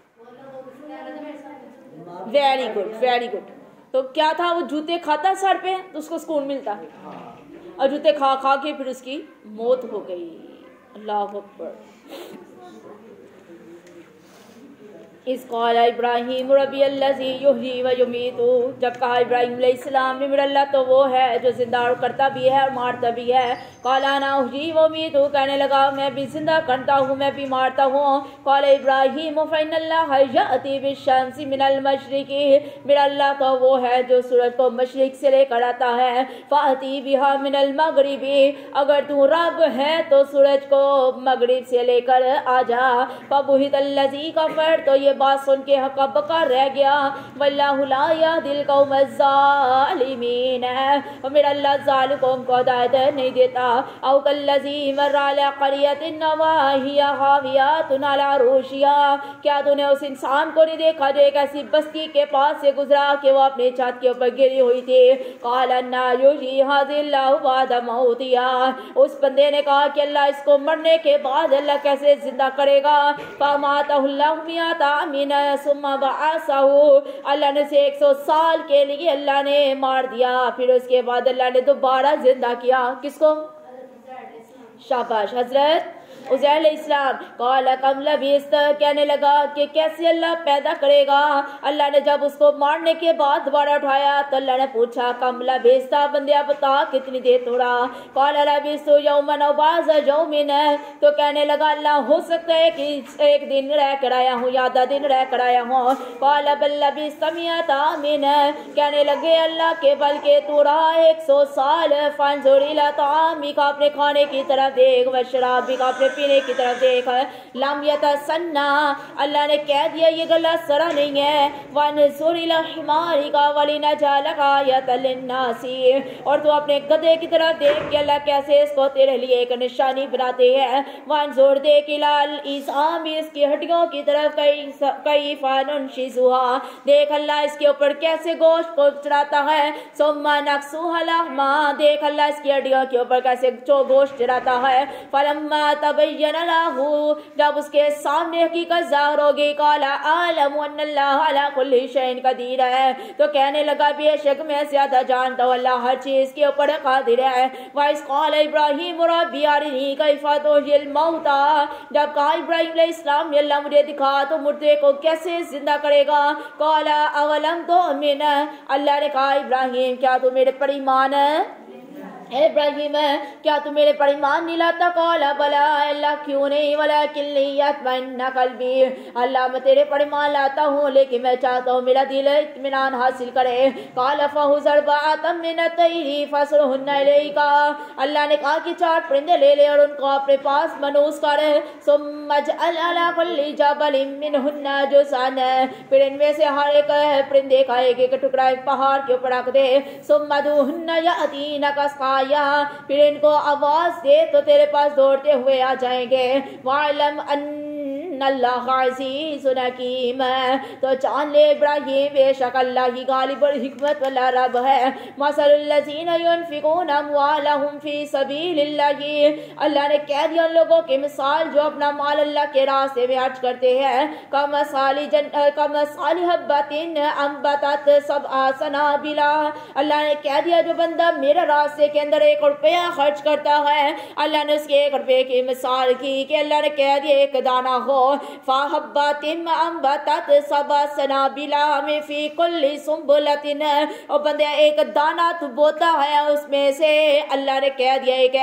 Very good very good. تو کیا تھا وہ جوتے کھاتا سر پہ تو اس کو سکون ملتا، اور جوتے کھا کھا کے پھر اس کی موت ہو گئی. اللہ اکبر. اس قال ابراہیم ربی الذی یحیی و یمیت، جب کہا ابراہیم علیہ السلام نے میرا اللہ تو وہ ہے جو زندہ کرتا بھی ہے اور مارتا بھی ہے. قال انا احیی و امیت، کہنے لگا میں بھی زندہ کرتا ہوں میں بھی مارتا ہوں. قال ابراہیم فإن اللہ یأتی بالشمس من المشرق، میرا اللہ تو وہ ہے جو سورج کو مشرق سے لے کر آتا ہے. فأتی بها من المغرب، اگر تو رب ہے تو سورج کو مغرب سے لے کر آ جا. فبہت الذی کفر، تو یہ بات سن کے ہکا بکا رہ گیا. واللہ لا یہدی القوم الظالمین، اور میرا اللہ ظالم قوم کو ہدایت نہیں دیتا. او کالذی مر علی قریۃ وہی خاویۃ علی عروشہا، کیا تو نے اس انسان کو نہیں دیکھا جو ایک ایسی بستی کے پاس سے گزرا کہ وہ اپنے چھت کے اوپر گری ہوئی تھی. قال انا یحیی ہذہ اللہ بعد موتہا، اس بندے نے کہا کہ اللہ اس کو مرنے کے بعد اللہ کیسے زندہ کرے گا. فاماتہ اللہ مئۃ عام ثم بعثہ، اللہ نے اسے 100 سال کے لیے اللہ نے مار دیا، پھر اس کے بعد اللہ نے دوبارہ زندہ کیا. کس کو؟ شاباش حضرت عزیر علیہ السلام. قال کم لبثت، کہنے لگا کہ کیسے اللہ پیدا کرے گا. اللہ نے جب اس کو مارنے کے بعد دوبارہ اٹھایا تو اللہ نے پوچھا کم لبثت، بندیا بتا کتنی دیر تھوڑا. قال لبثت یوما او بعض یوم، تو کہنے لگا اللہ ہو سکتا ہے کہ ایک دن رہ کر آیا ہوں یا 10 دن رہ کر آیا ہوں. قال بل لبثت مئۃ عام، کہنے لگے اللہ کے بلکہ تو رہا 100 سال. فانظر الی طعامک، اپنے کھانے کی طرف دیکھ، وشرابک، اپنے پینے کی طرف دیکھ. لم یتسنہ، اللہ نے کہہ دیا یہ گلا سرا نہیں ہے. وانظر الی حمارک ولنجعلک آیۃ للناس، اور تو اپنے گدھے کی طرف دیکھ کہ اللہ کیسے اس کو تیرے لیے ایک نشانی بناتے ہیں. وانظر دیکھ الی العظام، اس کی ہڈیوں کی طرف کیف ننشزھا، دیکھ اللہ اس کے اوپر کیسے گوشت کو چڑھاتا ہے. ثم نکسوھا لحما، دیکھ اللہ اس کی ہڈیوں کے اوپر کیسے گوشت چڑھاتا ہے. فلما तबय्यन लहू, जब उसके सामने हकीकत ज़ाहिर होगी, क़ाला अअलमु अन्नल्लाह अला कुल्लि शैइन क़दीर है, तो कहने लगा बेशक मैं ज़्यादा जानता हूँ अल्लाह हर चीज़ के ऊपर क़ादिर है। वइज़ क़ाल इब्राहीम रब्बी अरिनी कैफ़ तुह्यिल मौता, जब कहा इब्राहीम अलैहिस्सलाम ने अल्लाह मुझे दिखा तो मुर्दे को कैसे जिंदा करेगा। क़ाला अवलम तुअमिन, अल्लाह ने कहा इब्राहीम क्या तू मेरे पर ईमान है? इब्राहीम क्या तू मेरे पर ईमान नहीं लाता? क़ाला बला, अल्लाह क्यों नहीं, वलाकिन लियत्मइन्ना क़ल्बी, अल्लाह मैं तेरे पर ईमान लाता हूँ लेकिन मैं चाहता हूँ मेरा दिल इत्मीनान हासिल करे। क़ाला फ़हुज़ अर्बअतम मिनत तैरी फ़सरहुन्ना इलैका, अल्लाह ने कहा कि 4 परिंदे ले ले और उनको अपने पास मनूस कर, सुम्मा जअल अला कुल्लि जबलिन मिनहुन्ना जुज़अन, फिर इनमें से हर एक परिंदे का एक टुकड़ा एक पहाड़ के ऊपर रख दे, सुम्मा दुहुन्ना यअतीनका सक़ाया, फिर इनको आवाज दे तो तेरे पास दौड़ते हुए आ जाएंगे। वालम अल्लाह अज़ीज़ुन हकीम, तो जान ले इब्राहीम बेशक अल्लाह ही गालिब और हिकमत वाला रब है। मसलुल लज़ीना युनफ़िक़ूना अम्वालहुम फ़ी सबीलिल्लाहि, अल्लाह ने कह दिया उन लोगों की मिसाल जो अपना माल अल्लाह के रास्ते में खर्च करते हैं। कमसाली हब्बतिन अम्बतत सबअ सनाबिला, अल्लाह ने कह दिया जो बंदा मेरे रास्ते के अंदर 1 रुपया खर्च करता है, अल्लाह ने उसके 1 रुपये की मिसाल की कि अल्लाह ने कह दिया एक दाना हो, फ़हब्बतिन अम्बतत सबअ सनाबिला में फ़ी कुल्लि सुंबुलतिन, और बंदे एक दाना तो बोता है उसमें से अल्लाह ने कह दिया एक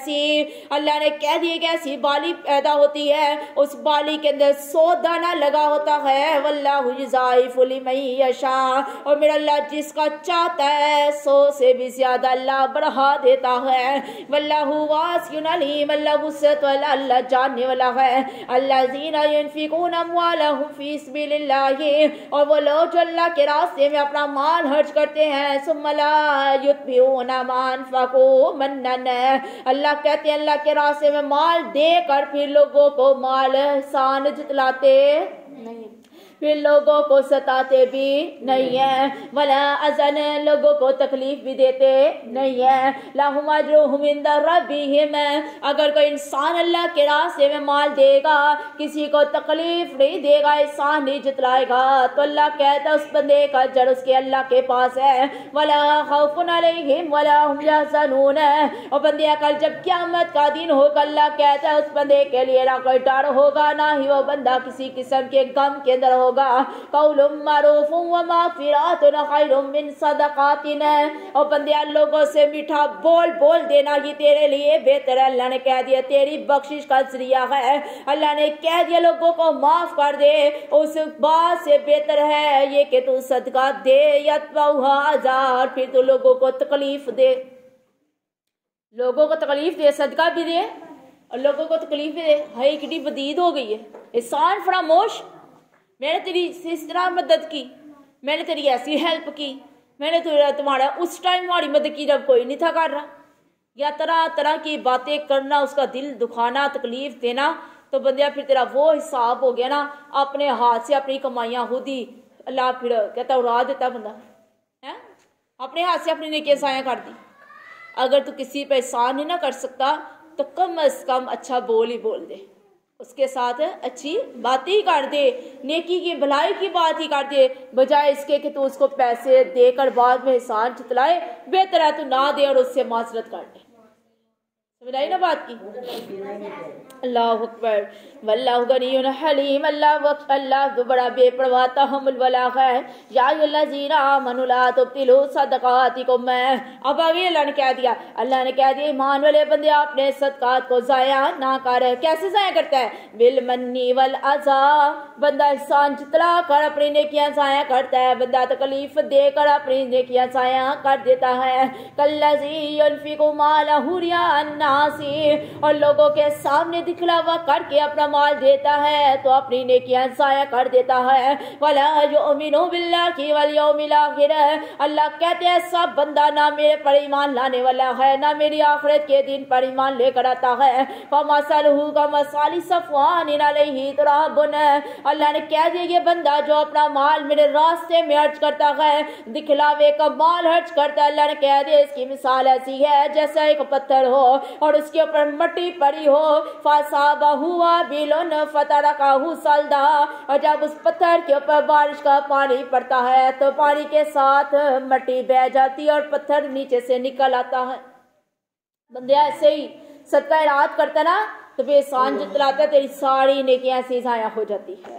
ऐसी बाली पैदा होती है, उस बाली के अंदर 100 दाना लगा होता है। वल्लाहु युज़ाइफ़ु लिमन यशा, और मेरा अल्लाह जिसका चाहता है 100 से भी ज्यादा अल्लाह बढ़ा देता है। वल्लाहु वासिउन अलीम, अल्लाह वुसअत वाला अल्लाह जानने वाला है। अल्लज़ीना युनफ़िक़ूना अम्वालहुम फ़ी सबीलिल्लाहि, और वो लोग जो अल्लाह के रास्ते में अपना माल खर्च करते हैं, सुम्मा ला युत्बिऊना मा अनफ़क़ू मन्नन, अल्लाह कहते हैं अल्लाह के रास्ते में माल देकर फिर लोगों को माल एहसान जतलाते नहीं, फिर लोगों को सताते भी नहीं है। वला अज़न, लोगों को तकलीफ भी देते नहीं है। लहुम अज्रुहुम इंदा रब्बिहिम, अगर कोई इंसान अल्लाह के रास्ते में माल देगा, किसी को तकलीफ नहीं देगा, एहसान नहीं जतलाएगा, तो अल्लाह कहता है उस बंदे का अजर उसके अल्लाह के पास है। वला खौफुन अलैहिम वला हुम यहज़नून, और बंदे कल जब क़यामत का दिन होगा अल्लाह कहता है उस बंदे के लिए ना कोई डर होगा ना ही वो बंदा किसी किस्म के गम के अंदर होगा। कौलुम मारूफुम व मग़फ़िरतुन खैरुम मिन सदक़ातिन, और बंदे लोगों से मीठा बोल देना ही तेरे लिए बेहतर है। अल्लाह ने कह दिया तेरी बख्शिश का ज़रिया है, अल्लाह ने कह दिया लोगों को माफ कर दे, उस बात से बेहतर है ये कि तू सदका दे या हजार, फिर तू लोगों को तकलीफ दे, सदका भी दे और लोगों को तकलीफ दे। हाय कितनी बदीद हो गई है। एहसान फरामोश, मैंने तेरी इस तरह मदद की, मैंने तेरी ऐसी हेल्प की, मैंने तुम्हारा उस टाइम तुम्हारी मदद की जब कोई नहीं था कर रहा, या तरह तरह की बातें करना, उसका दिल दुखाना, तकलीफ देना, तो बंदिया फिर तेरा वो हिसाब हो गया ना, अपने हाथ से अपनी कमाइयाँ खुद ही अल्लाह फिर कहता उड़ा देता बंदा है, अपने हाथ से अपनी नेकियां ज़ाया कर दी। अगर तू किसी पे एहसान नहीं ना कर सकता तो कम अज कम अच्छा बोल ही बोल दे, उसके साथ अच्छी बात ही कर दे, नेकी की भलाई की बात ही कर दे, बजाय इसके कि तू उसको पैसे देकर बाद में एहसान जतलाए। बेहतर है तू ना दे और उससे माजरत कर दे। समझ आई ना बात की? अल्लाह अकबर। वल्लाहु गनियुन हलीम, अल्लाह तो बड़ा बेपरवाह तहम्मुल वाला है। या अय्युहल्लज़ीना आमनु ला तुब्तिलू सदक़ातिकुम, अब आगे अल्लाह ने कह दिया, अल्लाह ने कह दिया ईमान वाले बंदे अपने सदकात को ज़ाया ना कर। कैसे ज़ाया करता है? बिल मन्नी वल अज़ा, बंदा एहसान जतला कर अपनी नेकियां ज़ाया करता है, बंदा तकलीफ देकर अपनी नेकियां ज़ाया कर देता है। कल्लज़ी युनफ़िक़ु मालहु रियाअन नासी, और लोगों के सामने दिखलावा करके अपना माल देता है तो अपनी नेकियां ज़ाया कर देता है। वला युमिनु बिल्लाहि वल यौमिल आखिर, अल्लाह कहते हैं सब बंदा ना मेरे पर ईमान लाने वाला है ना मेरी आखिरत के दिन पर ईमान लेकर आता है। फमसलहु कमसालि सफ़वान अलैहि तुराबुन, अल्लाह ने कह दिया ये बंदा जो अपना माल मेरे रास्ते में खर्च करता है, दिखलावे का माल खर्च करता है, अल्लाह ने कह दिया इसकी मिसाल ऐसी है जैसा एक पत्थर हो اور اس کے اوپر مٹی پڑی ہو، فَأَصَابَهُ وَابِلٌ فَتَرَكَهُ صَلْدًا، اور جب اس پتھر کے اوپر بارش کا پانی پڑتا ہے تو پانی کے ساتھ مٹی بہہ جاتی ہے اور پتھر نیچے سے نکل آتا ہے۔ بندے ایسے ہی صدقہ اراد کرتا نا تو بے احسان جتلاتا ہے، تیری ساری نیکیاں ایسے ضائع ہو جاتی ہے۔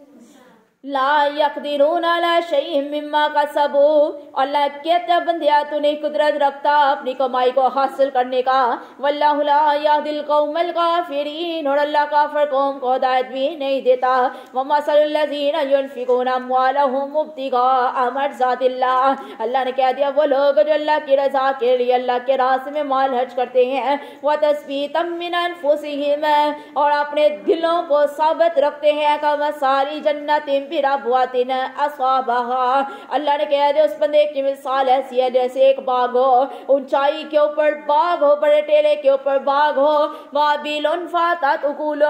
لا یقدرون علی شیء مما کسبوا، اللہ کہتا ہے بندیا تو نہیں قدرت رکھتا اپنی کمائی کو حاصل کرنے کا۔ واللہ لا یہدی القوم الکافرین، اور اللہ کافر قوم کو ہدایت بھی نہیں دیتا۔ ومثل الذین ينفقون اموالهم ابتغاء مرضات اللہ، اللہ نے کہہ دیا وہ لوگ جو اللہ کی رضا کے لیے اللہ کے راستے میں مال خرچ کرتے ہیں، وتثبیتا من انفسہم، اور اپنے دلوں کو ثابت رکھتے ہیں، کمثال جنت بربواتن اصابها، اللہ نے کہہ دیا اس بندے کی مثال ایسی ہے جیسے ایک باغ ہو، اونچائی کے اوپر باغ ہو، بڑے ٹیلے کے اوپر باغ ہو، وابل فاتت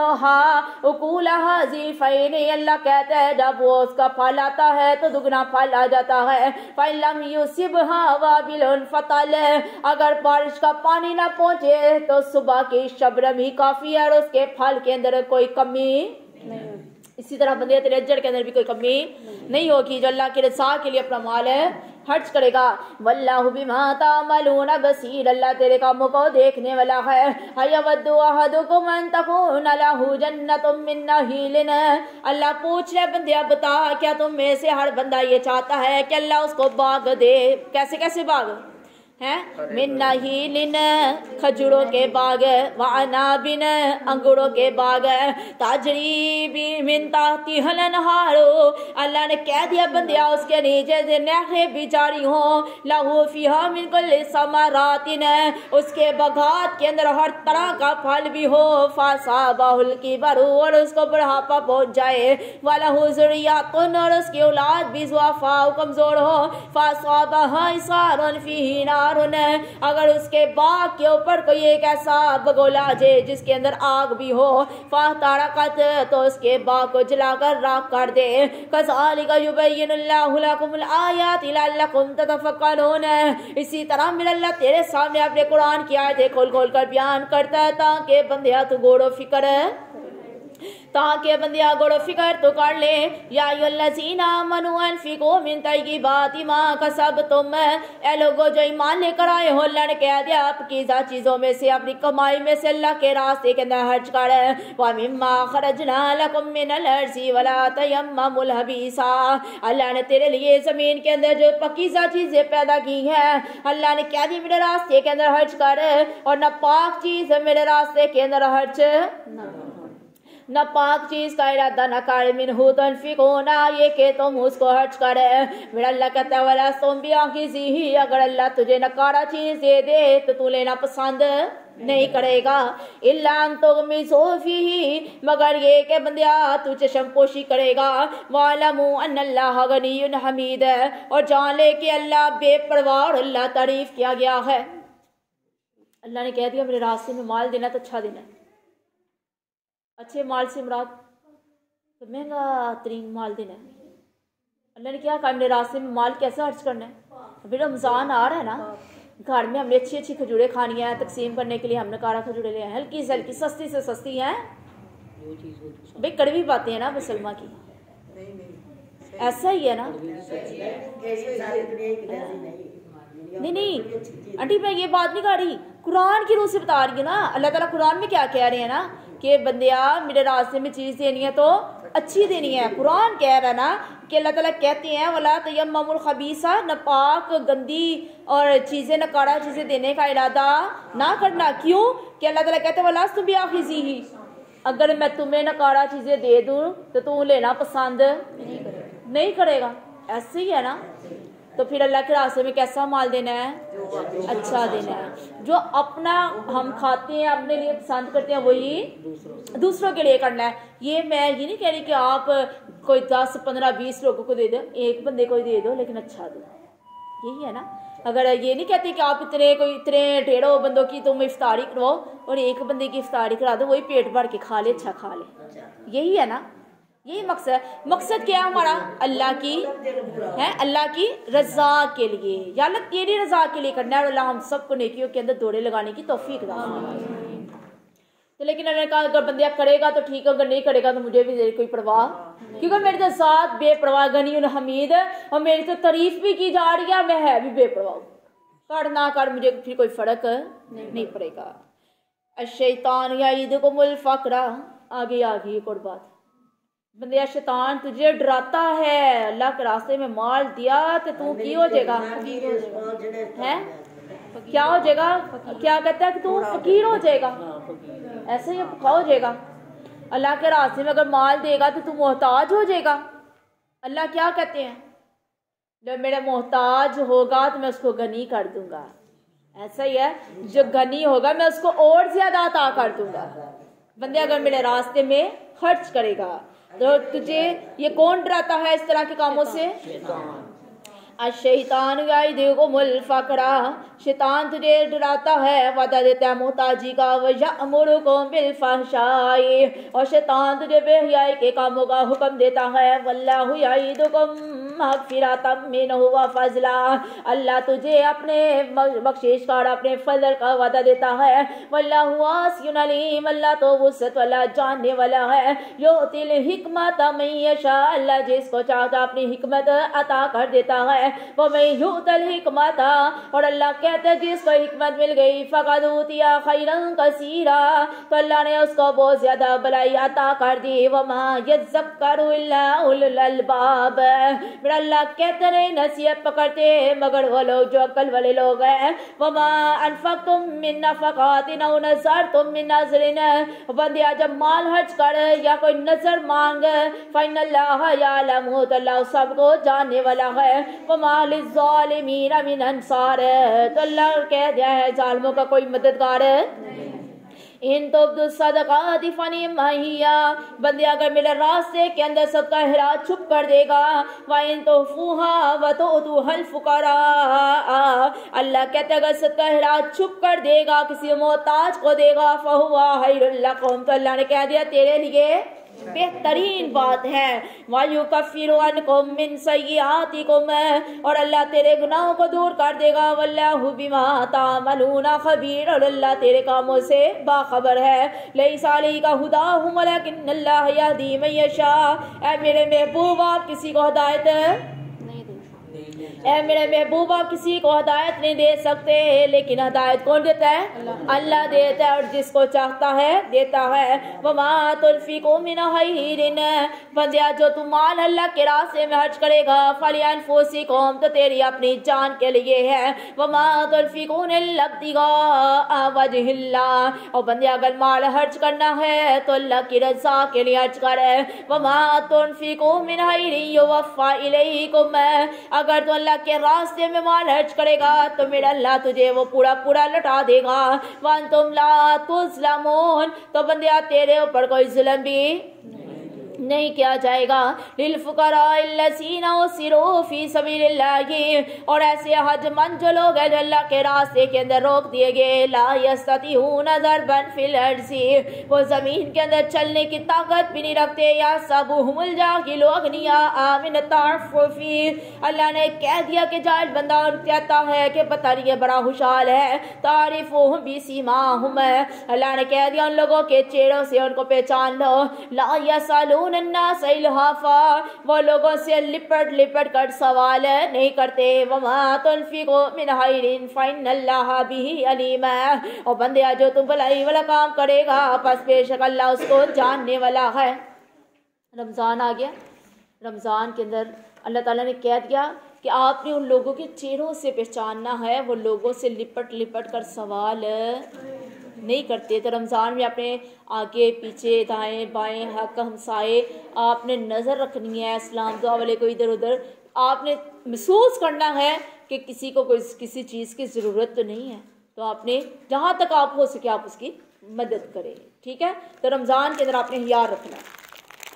اکولها ضعفین، اللہ کہتا ہے جب وہ اس کا پھل آتا ہے تو دگنا پھل آ جاتا ہے۔ فإن لم يصبها وابل فطل، اگر بارش کا پانی نہ پہنچے تو صبح کی شبنم ہی کافی ہے اور اس کے پھل کے اندر کوئی کمی نہیں ہوگی۔ اسی طرح بندے تیرے اجر کے اندر بھی کوئی کمی نہیں ہوگی جو اللہ کی رضا کے لیے اپنا مال خرچ کرے گا۔ واللہ بما تعملون بصیر، اللہ تیرے کاموں کو دیکھنے والا ہے۔ اَیَوَدُّ أَحَدُکُمْ أَن تَکُونَ لَهُ جَنَّةٌ مِّن نَخِیلٍ، اللہ پوچھ رہے بندیا بتا کیا تم میں سے ہر بندہ یہ چاہتا ہے کہ اللہ اس کو باغ دے؟ کیسے کیسے باغ ہیں؟ من نخیل، کھجوروں کے باغ، وعناب، انگوروں کے باغ، تجری من تحتها الانہار، اللہ نے کہہ دیا بندیا اس کے نیچے سے نہریں بھی جاری ہوں، لہو فیہا من کل ثمرات، اس کے باغات کے اندر ہر طرح کا پھل بھی ہو، فاصابہ الکبر، اور اس کو بڑھاپا پہنچ جائے، ولہ ذریۃ، اور اس کی اولاد بھی ضعفاء کمزور ہو، فاصابہ اعصار فیہ نار، اگر اس کے باغ کے اوپر کوئی ایک ایسا بگولا جائے جس کے اندر آگ بھی ہو، فاحترقت، تو اس کے باغ کو جلا کر راکھ کر دے۔ کذالک یبین اللہ لکم الآیات لعلکم تتفکرون، اسی طرح میرا اللہ تیرے سامنے اپنے قرآن کی آیتیں کھول کھول کر بیان کرتا ہے تاکہ بندیا تو غور و فکر تاکہ بندیا غور و فکر تو کر لے۔ یا ایھا الذین آمنوا انفقوا من طیبات ما کسبتم، اے لوگو جو ایمان لے کر آئے ہو، اللہ نے کہہ دیا آپ کی ذات چیزوں میں سے اپنی کمائی میں سے اللہ کے راستے کے اندر خرچ کر، ومما خرجنا لکم من الارض ولا تیمموا الخبیث، اللہ نے تیرے لیے زمین کے اندر جو پاکیزہ چیزیں پیدا کی ہیں اللہ نے کہہ دی میرے راستے کے اندر خرچ کر، اور نہ پاک چیز میرے راستے کے اندر خرچ نہ پاک چیز کا ارادہ نہ کر، منہ تنفقون، یہ کہ تم اس کو خرچ کرے۔ میرا اللہ کہتا ہے وَلَسْتُمْ بِآخِذِهِ، اگر اللہ تجھے نکارہ چیز دے دے تو تو لینا پسند نہیں کرے گا، اِلَّا أَن تُغْمِسُوا فِيهِ، مگر یہ کہ بندیا تو چشم پوشی کرے گا، وَاعْلَمُوا أَنَّ اللَّهَ غَنِيٌّ حَمِيدٌ، اور جان لے کہ اللہ بے پرواہ اور اللہ تعریف کیا گیا ہے۔ اللہ نے کہہ دیا میرے راستے میں مال دینا تو اچھا دینا ہے، اچھے مال سے مراد تو مہنگا ترین مال دینا ہے۔ اللہ نے کیا کہا میرے راستے میں مال کیسے خرچ کرنا ہے؟ ابھی رمضان آ رہا ہے نا، گھر میں ہم نے اچھی اچھی کھجوریں کھانی ہیں، تقسیم کرنے کے لیے ہم نے کارا کھجوریں لے ہیں، ہلکی سے ہلکی سستی سے سستی ہیں، بھائی کڑوی باتیں ہیں نا مسلمہ کی، ایسا ہی ہے نا۔ نہیں آنٹی میں یہ بات نہیں کہہ رہی، قرآن کی روح سے بتا رہی ہوں نا، اللہ تعالیٰ قرآن میں کیا کہہ رہے ہیں نا کہ بندیا میرے راستے میں چیز دینی ہے تو اچھی دینی ہے۔ قرآن کہہ رہا ہے نا کہ اللہ تعالیٰ کہتے ہیں وَلَا تَيَمَّمُوا الْخَبِيثَ، ناپاک گندی اور چیزیں نکارہ چیزیں دینے کا ارادہ نہ کرنا۔ کیوں کہ اللہ تعالیٰ کہتے ہیں وَلَسْتُ بِآخِذِهِ، اگر میں تمہیں نکارہ چیزیں دے دوں تو تم لینا پسند نہیں کرے گا، ایسے ہی ہے نا۔ تو پھر اللہ کے راستے میں کیسا مال دینا ہے؟ اچھا دینا ہے۔ جو اپنا ہم کھاتے ہیں اپنے لیے پسند کرتے ہیں وہی دوسروں کے لیے کرنا ہے۔ یہ میں یہ نہیں کہہ رہی کہ آپ کوئی 10 15 20 لوگوں کو دے دو، ایک بندے کو دے دو لیکن اچھا دو، یہی ہے نا۔ اگر یہ نہیں کہتے کہ آپ اتنے ڈھیروں بندوں کی تم افطاری کرو اور ایک بندے کی افطاری کرا دو، وہی پیٹ بھر کے کھا لے، اچھا کھا لے، یہی ہے نا۔ یہی مقصد کیا ہے ہمارا؟ اللہ کی ہے، اللہ کی رضا کے لیے، یا اللہ تیری رضا کے لیے کرنا ہے، اور اللہ ہم سب کو نیکیوں کے اندر دوڑے لگانے کی توفیق عطا فرمائے۔ تو لیکن اللہ نے کہا اگر بندہ کرے گا تو ٹھیک ہے، اگر نہیں کرے گا تو مجھے بھی کوئی پرواہ، کیونکہ میری تو ذات بے پرواہ غنی حمید، اور میری تو تعریف بھی کی جا رہی ہے، میں ہے بھی بے پرواہ، کر نہ کر مجھے پھر کوئی فرق نہیں پڑے گا۔ الشیطان یعیدکم الفقر، آگے ایک اور بات، بندے شیطان تجھے ڈراتا ہے، اللہ کے راستے میں مال دیا تو تو کی ہو جائے گا؟ ہے کیا ہو جائے گا؟ کیا کہتا ہے کہ تو فقیر ہو جائے گا، ایسے ہی بھوکا ہو جائے گا۔ اللہ کے راستے میں اگر مال دے گا تو تو محتاج ہو جائے گا۔ اللہ کیا کہتے ہیں؟ جب میرا محتاج ہوگا تو میں اس کو غنی کر دوں گا، ایسا ہی ہے، جو غنی ہوگا میں اس کو اور زیادہ عطا کر دوں گا۔ بندے اگر میرے راستے میں خرچ کرے گا تو تجھے یہ کون ڈراتا ہے اس طرح کے کاموں سے؟ الشیطان یعیدکم الفقر، شیطان تجھے ڈراتا ہے، وعدہ دیتا ہے محتاجی کا، وَیَأْمُرُکُم بِالْفَحْشَاءِ، اور شیطان تجھے بے حیائی کے کاموں کا حکم دیتا ہے، وَاللَّهُ یعیدکم مغفرۃ منہ وفضلا، اللہ تجھے اپنے بخشش کا اور اپنے فضل کا وعدہ دیتا ہے، واللہ واسع علیم، اللہ تو وسعت والا جاننے والا ہے، یؤتی الحکمت من یشاء، اللہ جس کو چاہتا اپنی حکمت عطا کر دیتا ہے، ومن یؤت الحکمت، اور اللہ کہتے ہیں جس کو حکمت مل گئی، فقد اوتی خیرا کثیرا، تو اللہ نے اس کو بہت زیادہ بلائی عطا کر دی، وما یذکر الا اولو الالباب، میرا اللہ کہتے ہیں نصیحت پکڑتے مگر وہ لوگ جو عقل والے لوگ ہیں، وما انفقتم من نفقات او نذرتم من نذر، بندیا جب مال خرچ کر یا کوئی نظر مانگ، فإن اللہ یعلم، تو اللہ سب کو جاننے والا ہے، وما للظالمین من انصار، تو اللہ کہہ دیا ہے ظالموں کا کوئی مددگار ان تبدوا الصدقات فنعما ہی، بندے اگر میرے راستے کے اندر صدقہ خیرات چھپ کر دے گا، وَإِن تُخْفُوهَا وَتُؤْتُوهَا الْفُقَرَاءَ، اللہ کہتے ہیں اگر صدقہ خیرات چھپ کر دے گا، کسی محتاج کو دے گا، فَهُوَ خَيْرٌ لَكُمْ، تو اللہ نے کہہ دیا تیرے لیے بہترین بات ہے، وَيُكَفِّرُ عَنْكُم مِّن سَيِّئَاتِكُمْ، اور اللہ تیرے گناہوں کو دور کر دے گا، وَاللَّهُ بِمَا تَعْمَلُونَ خَبِيرٌ، اور اللہ تیرے کاموں سے باخبر ہے، لَيْسَ عَلَيْكَ هُدَاهُمْ وَلَكِنَّ اللَّهَ يَهْدِي مَن يَشَاءُ، اے میرے محبوب آپ کسی کو ہدایت اے میرے محبوب آپ کسی کو ہدایت نہیں دے سکتے، لیکن ہدایت کون دیتا ہے؟ اللہ دیتا ہے، اور جس کو چاہتا ہے دیتا ہے، وما تنفقوا من خیر، بندیا جو تم مال اللہ کے راستے میں خرچ کرے گا، فلانفسکم، تو تیری اپنی جان کے لیے ہے، وما تنفقون الا ابتغاء وجہ اللہ، اور بندیا اگر مال خرچ کرنا ہے تو اللہ کی رضا کے لیے خرچ کرے، وما تنفقوا من خیر یوفى الیکم، اگر تو اللہ کے راستے میں مال خرچ کرے گا تو میرا اللہ تجھے وہ پورا پورا لٹا دے گا، وانتم لا تظلمون، تو بندیا تیرے اوپر کوئی ظلم بھی نہیں کیا جائے گا، للفقراء الذین احصروا فی سبیل اللہ، اور ایسے حج مند جو لوگ ہیں جو اللہ کے راستے کے اندر روک دیے گئے، لا یستطیعون ضربا فی الارض، وہ زمین کے اندر چلنے کی طاقت بھی نہیں رکھتے، یحسبهم الجاہل اغنیاء من التعفف، اللہ نے کہہ دیا کہ جاہل بندہ کہتا ہے کہ پتہ نہیں یہ بڑا خوشحال ہے، تعرفهم بسیماہم، اللہ نے کہہ دیا ان لوگوں کے چہروں سے ان کو پہچان لو، لا یسالون الناس الہافا، وہ لوگوں سے لپٹ لپٹ کر سوال نہیں کرتے، وما تنفقوا من خیر فإن اللہ بہ علیم، اور بندیا جو تم بھلائی والا کام کرے گا پس بے شک اللہ اس کو جاننے والا ہے۔ رمضان آ گیا، رمضان کے اندر اللہ تعالیٰ نے کہہ دیا کہ آپ نے ان لوگوں کے چہروں سے پہچاننا ہے، وہ لوگوں سے لپٹ لپٹ کر سوال نہیں کرتے، تو رمضان میں اپنے آگے پیچھے دائیں بائیں حق ہمسائے آپ نے نظر رکھنی ہے، اسلام دعا والے کو ادھر ادھر آپ نے محسوس کرنا ہے کہ کسی کو کوئی کسی چیز کی ضرورت تو نہیں ہے، تو آپ نے جہاں تک آپ ہو سکے آپ اس کی مدد کریں، ٹھیک ہے، تو رمضان کے اندر آپ نے خیال رکھنا ہے۔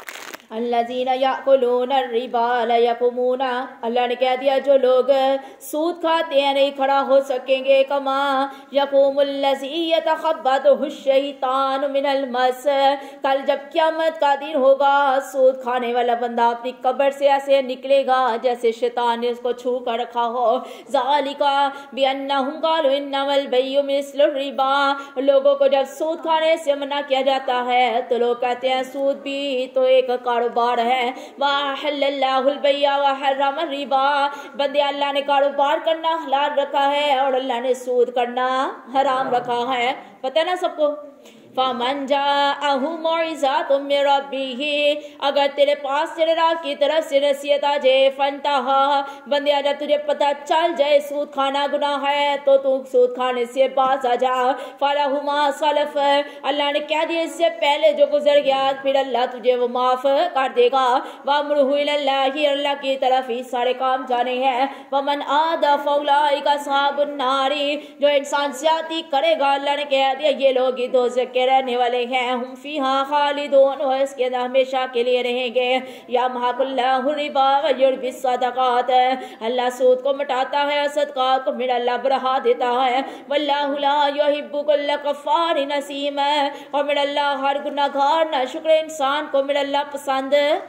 الذین یأکلون الربا لا یقومون، اللہ نے کہہ دیا جو لوگ سود کھاتے ہیں نہیں کھڑا ہو سکیں گے کما یقوم الذی یتخبطہ الشیطان من المس، کل جب قیامت کا دن ہوگا سود کھانے والا بندہ اپنی قبر سے ایسے نکلے گا جیسے شیطان نے اس کو چھو کر رکھا ہو۔ ذالک بانہم قالوا انما البیع مثل الربا، لوگوں کو جب سود کھانے سے منع کیا جاتا ہے تو لوگ کہتے ہیں سود بھی تو ایک کاروبار ہے۔ وَأَحَلَّ اللَّهُ الْبَيْعَ وَحَرَّمَ الرِّبَا، بندے اللہ نے کاروبار کرنا حلال رکھا ہے اور اللہ نے سود کرنا حرام رکھا ہے، پتہ ہے نا سب کو۔ فَمَنْ جَاءَهُ مَوْعِظَةٌ مِّن رَّبِّهِ، اگر تیرے پاس تیرے رب کی طرف سے نصیحت آ جائے، فَانْتَهَا، بندے جب تجھے پتہ چل جائے سود کھانا گناہ ہے تو تو سود کھانے سے باز آ جا۔ فَلَهُ مَا سَلَفَ، اللہ نے کہہ دیا اس سے پہلے جو گزر گیا پھر اللہ تجھے وہ معاف کر دے گا۔ وَأَمْرُهُ إِلَى اللَّهِ، اللہ کی طرف ہی سارے کام جانے ہیں۔ وَمَنْ عَادَ فَأُولَٰئِكَ أَصْحَابُ النَّارِ، جو انسان زیادتی کرے گا اللہ نے کہہ دیا یہ لوگ ہی دوزخ کے رہنے والے ہیں۔ ہم فیہا خالدون، وہ اس کے اندر ہمیشہ کے لیے رہیں گے۔ یمحق اللہ الربا ویربی الصدقات، اللہ سود کو مٹاتا ہے صدقات کو پھر اللہ بڑھا دیتا ہے۔ واللہ لا یحب کل کفار نسیم، اور میرا اللہ ہر گناہ گار ناشکر انسان کو میرا اللہ پسند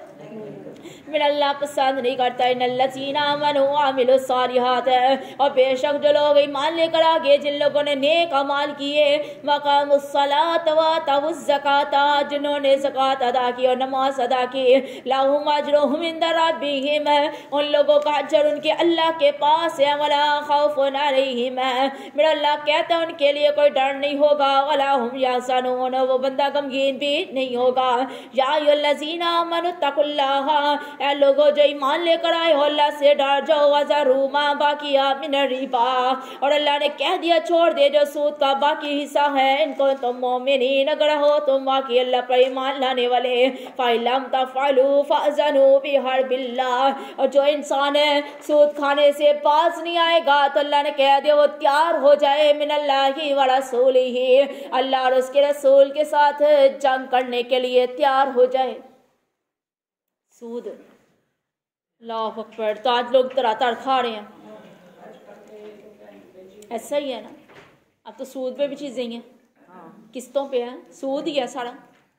نہیں کرتا۔ ان الذین آمنوا وعملوا الصالحات، اور بے شک جو لوگ ایمان لے کر آگے جن لوگوں نے نیک اعمال کیے، وقاموا الصلاۃ وآتوا الزکاۃ، جنہوں نے زکوٰۃ ادا کی اور نماز ادا کی، لہم اجرہم عند ربہم، ان لوگوں کا اجر ان کے اللہ کے پاس ہے۔ ولا خوف علیہم، میرا اللہ کہتا ہے ان کے لیے کوئی ڈر نہیں ہوگا۔ ولا ہم یحزنون، وہ بندہ غمگین بھی نہیں ہوگا۔ یا ایھا الذین آمنوا اتقوا اللہ، اے لوگوں جو ایمان لے کر آئے ہو اللہ سے ڈر جاؤ۔ وذروا ما بقی من الربا، اور اللہ نے کہہ دیا چھوڑ دے جو سود کا باقی حصہ ہے، ان کو تم مومنین اگر ہو تم واقعی اللہ پر ایمان لانے والے۔ فَإِن لَّمْ تَفْعَلُوا فَأْذَنُوا بِحَرْبٍ اللَّهِ، اور جو انسان سود کھانے سے باز نہیں آئے گا تو اللہ نے کہہ دیا وہ تیار ہو جائے من اللہ ورسولہ، اللہ اور اس کے رسول کے ساتھ جنگ کرنے کے لیے تیار ہو جائے۔ سود، اللہ اکبر، تو آج لوگ تر کھا رہے ہیں، ایسا ہی ہے نا، اب تو سود پہ بھی چیزیں ہیں، قسطوں پہ ہیں، سود ہی ہے سارا۔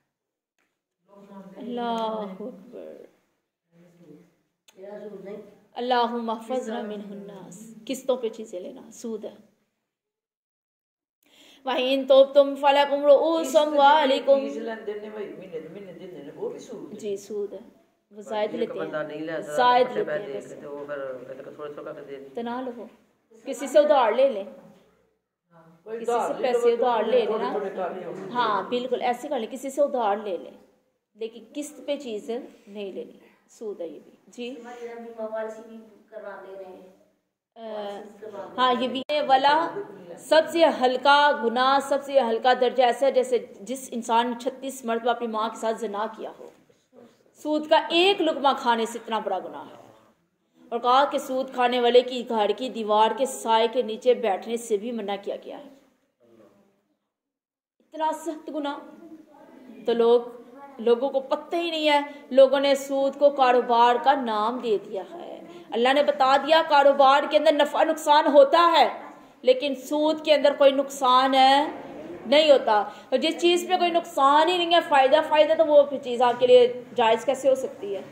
اللہ اکبر، اللہم احفظنا منہ الناس، قسطوں پہ چیزیں لینا سود ہے۔ وَإِن تُبْتُمْ فَلَكُمْ رُءُوسُ أَمْوَالِكُمْ، جی سود ہے، وہ زائد لیتے ہیں، زائد لیتے ہیں، تو نہ لو، کسی سے ادھار لے لیں، کسی سے پیسے ادھار لے لینا، ہاں بالکل ایسے کر لیں، کسی سے ادھار لے لیں لیکن قسط پہ چیز نہیں لینی، سود ہے یہ بھی۔ جی ہاں یہ بھی ہے۔ ولا سب سے ہلکا گناہ، سب سے ہلکا درجہ ایسا جیسے جس انسان نے 36 مرتبہ اپنی ماں کے ساتھ زنا کیا ہو، سود کا ایک لقمہ کھانے سے اتنا بڑا گناہ ہے۔ اور کہا کہ سود کھانے والے کی گھر کی دیوار کے سائے کے نیچے بیٹھنے سے بھی منع کیا گیا ہے، اتنا سخت گناہ۔ تو لوگوں کو پتہ ہی نہیں ہے، لوگوں نے سود کو کاروبار کا نام دے دیا ہے۔ اللہ نے بتا دیا کاروبار کے اندر نفع نقصان ہوتا ہے لیکن سود کے اندر کوئی نقصان نہیں ہوتا، اور جس چیز پہ کوئی نقصان ہی نہیں ہے، فائدہ تو وہ چیز آپ کے لیے جائز کیسے ہو سکتی ہے؟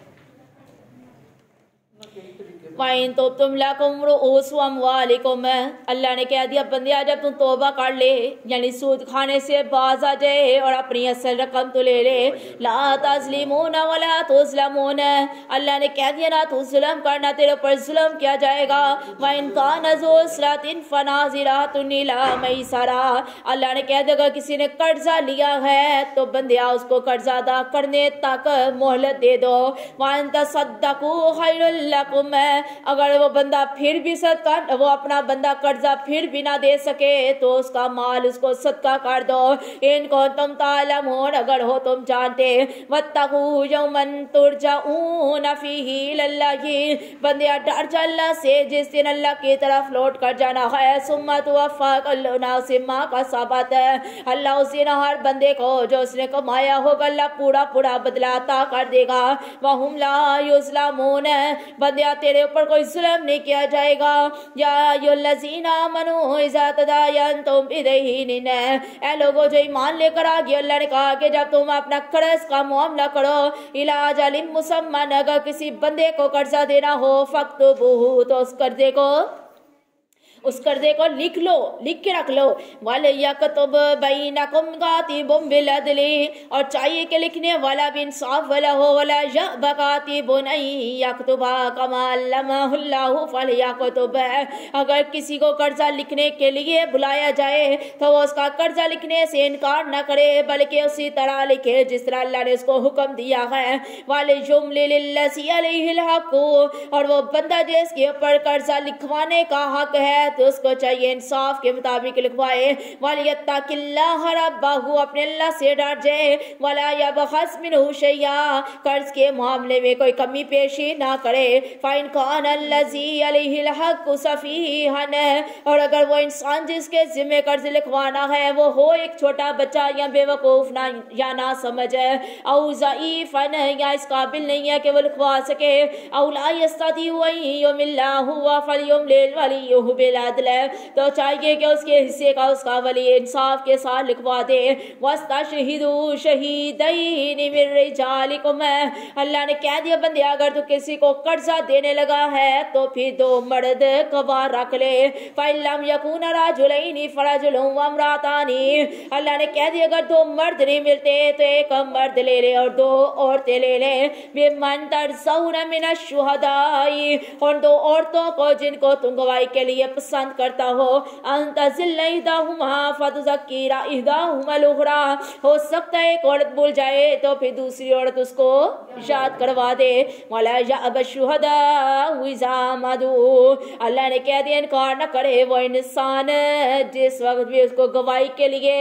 وَإِن تُبْتُمْ لَكُمْ رُءُوسُ أَمْوَالِكُمْ، اللہ نے کہہ دیا بندیا جب تم توبہ کر لے یعنی سود کھانے سے باز آ جائے اور اپنی اصل رقم تو لے لے، لا تظلمون ولا تظلمون، اللہ نے کہہ دیا نہ تو ظلم کرنا، تیرے اوپر ظلم کیا جائے گا۔ وَإِن كَانَ ذُو عُسْرَةٍ فَنَاظِرَةٌ إِلَىٰ مَيْسَرَةٍ، اللہ نے کہہ دیا اگر کسی نے قرضہ لیا ہے تو بندیا اس کو قرضہ ادا کرنے تک مہلت دے دو۔ وَأَن تَصَدَّقُوا خَيْرٌ لَكُمْ، अगर वो बंदा फिर भी सदका, वो अपना बंदा कर्जा फिर भी ना दे सके तो उसका माल उसको सदका कर दो। इनको तुम तालमून, अगर हो तुम जानते, वत्तकू यौमन तुरजाऊन फीही इलल्लाही, बंदे डर जा अल्लाह से जिस दिन अल्लाह की तरफ लौट कर जाना है। सुम्मा तुवफ़्फ़ा कुल्लु नफ्सिन मा कसबत, अल्लाह उस दिन हर बंदे को जो उसने कमाया होगा अल्लाह पूरा पूरा बदला अता कर देगा। वहुम ला युज़लमून, बंदिया तेरे ऊपर कोई जुल्म नहीं किया जाएगा। या अय्युहल्लज़ीना आमनू इज़ा तदायनतुम बिदैनिन, ऐ लोगों जो ईमान लेकर आ गए, अल्लाह ने कहा कि जब तुम अपना कर्ज का मामला करो, इला अजलिन मुसम्मन, अगर किसी बंदे को कर्जा देना हो, फक्तुबूहु, तो उस कर्जे को लिख लो, लिख के रख लो। वाले यकतुब बैनकुम कातिबुम बिल अदली, और चाहिए कि लिखने वाला भी इंसाफ वाला हो। वला यअब कातिबुन अन यकतुबा कमा अल्लमहुल्लाहु फलयकतुब, अगर किसी को कर्जा लिखने के लिए बुलाया जाए तो वो उसका कर्जा लिखने से इनकार न करे, बल्कि उसी तरह लिखे जिस तरह अल्लाह ने उसको हुक्म दिया है। वाले जुमले लिल्लज़ी अलैहिल हक़्क़ु, और वो बंदा जिसके ऊपर कर्जा लिखवाने का हक है तो उसको चाहिए इंसाफ के मुताबिक लिखवाए। वलियत्तकिल्लाह रब्बहु, अपने अल्लाह से डर जाए। वला यबखस मिनहु शैया, कर्ज के मामले में कोई कमी पेशी ना करे। फाइन कान अल्लज़ी अलैहिल हक़्क़ु सफ़ीहन, और अगर वो इंसान जिसके जिम्मे कर्ज लिखवाना है वो हो एक छोटा बच्चा या बेवकूफ ना या ना समझ, औ ज़ईफ़न, या इस काबिल नहीं है कि वो लिखवा सके, औ ला यस्ततीउ अन युमिल्लाहु फलयुमलिल वलियुहु बिल अदल, तो चाहिए कि उसके हिस्से का उसका वली इंसाफ के साथ लिखवा दे। वस्तशहिदू शहीदैनि मिन रिजालिकुम, अल्लाह ने कह दिया बंदे अगर तू किसी को कर्जा देने लगा है तो फिर दो मर्द गवाह रख ले। फइल्लम यकूना रजुलैनि फरजुलुन व इम्रातानि, अल्लाह ने कह दिया अगर दो मर्द नहीं मिलते तो एक मर्द ले ले और दो औरतें ले ले। बिमन तरज़ौना मिनश शुहदाई, और दो औरतों को जिनको तुम गवाही के लिए पसंद करता हो। अंतज़िल्ला इहदाहुमा फतुज़क्किरा इहदाहुमल उखरा, हो सकता है एक औरत भूल जाए तो फिर दूसरी औरत उसको याद करवा दे। वला यअब शुहदाउ इज़ा मदू, अल्लाह ने कह दिया इनकार न करे वो इंसान जिस वक्त भी उसको गवाही के लिए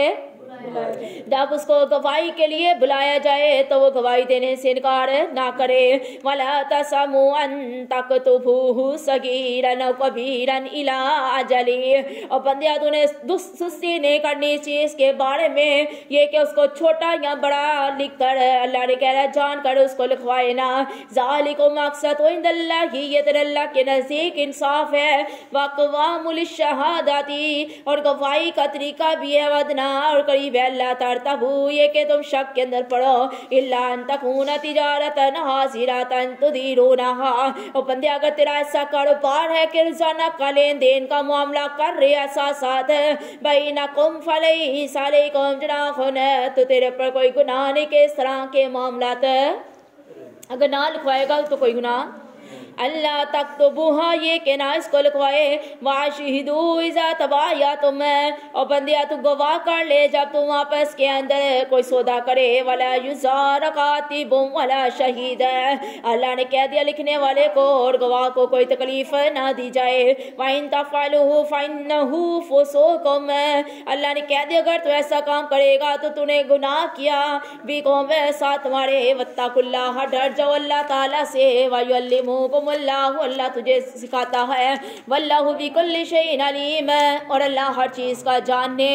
जब उसको गवाही के लिए बुलाया जाए तो वो गवाही देने से इनकार ना करे। वला तसमु अन तकतुबूहु सगीरन व कबीरन इला अजली, और बंदिया तूने सुस्ती नहीं करनी चीज के बारे में ये कि उसको छोटा या बड़ा लिख कर, अल्लाह ने कह रहा जान कर उसको लिखवाए ना। ज़ालिकुम अक़सतु इंदल्लाहि, ये तेरे अल्लाह के नज़दीक इंसाफ है। वक़वामुल शहादाती, और गवाही का तरीका भी है। वदना, और करीब अल्लाह तरतबू, ये कि तुम शक के अंदर पड़ो। इल्ला अन तकूना तिजारतन हासिरतन तुदीरूनहा, और बंदे अगर तेरा ऐसा कारोबार है कि रोजाना का लेन देन का मामला कर रहे ऐसा साथ बैनकुम फलैसा अलैकुम जुनाहुन, तो तेरे पर कोई गुनाह नहीं कि इस तरह के मामलात अगर ना लिखवाएगा तो कोई गुनाह। अल्लाह तक्तुबूहा, ये के ना इसको लिखवाए। वाशिहिदू इज़ा तबायतुम, और बंदिया तू गवाह कर ले जब तुम आपस के अंदर कोई सौदा करे। वला युज़ार कातिबुम वला शहीद, अल्लाह ने कह दिया लिखने वाले को और गवाह को कोई तकलीफ ना दी जाए। वाइन तफ़अलूहु फ़इन्नहु फ़ुसूक़ुम, अल्लाह ने कह दिया अगर तू ऐसा काम करेगा तो तूने गुनाह किया भी कौम साथ तुम्हारे। वत्तकुल्लाह, डर जाओ अल्लाह ताला से। वयुअल्लिमुकुम अल्लाह, अल्लाह तुझे सिखाता है। वल्लाहु बिकुल्लि शैइन अलीम, और अल्लाह हर चीज का जानने।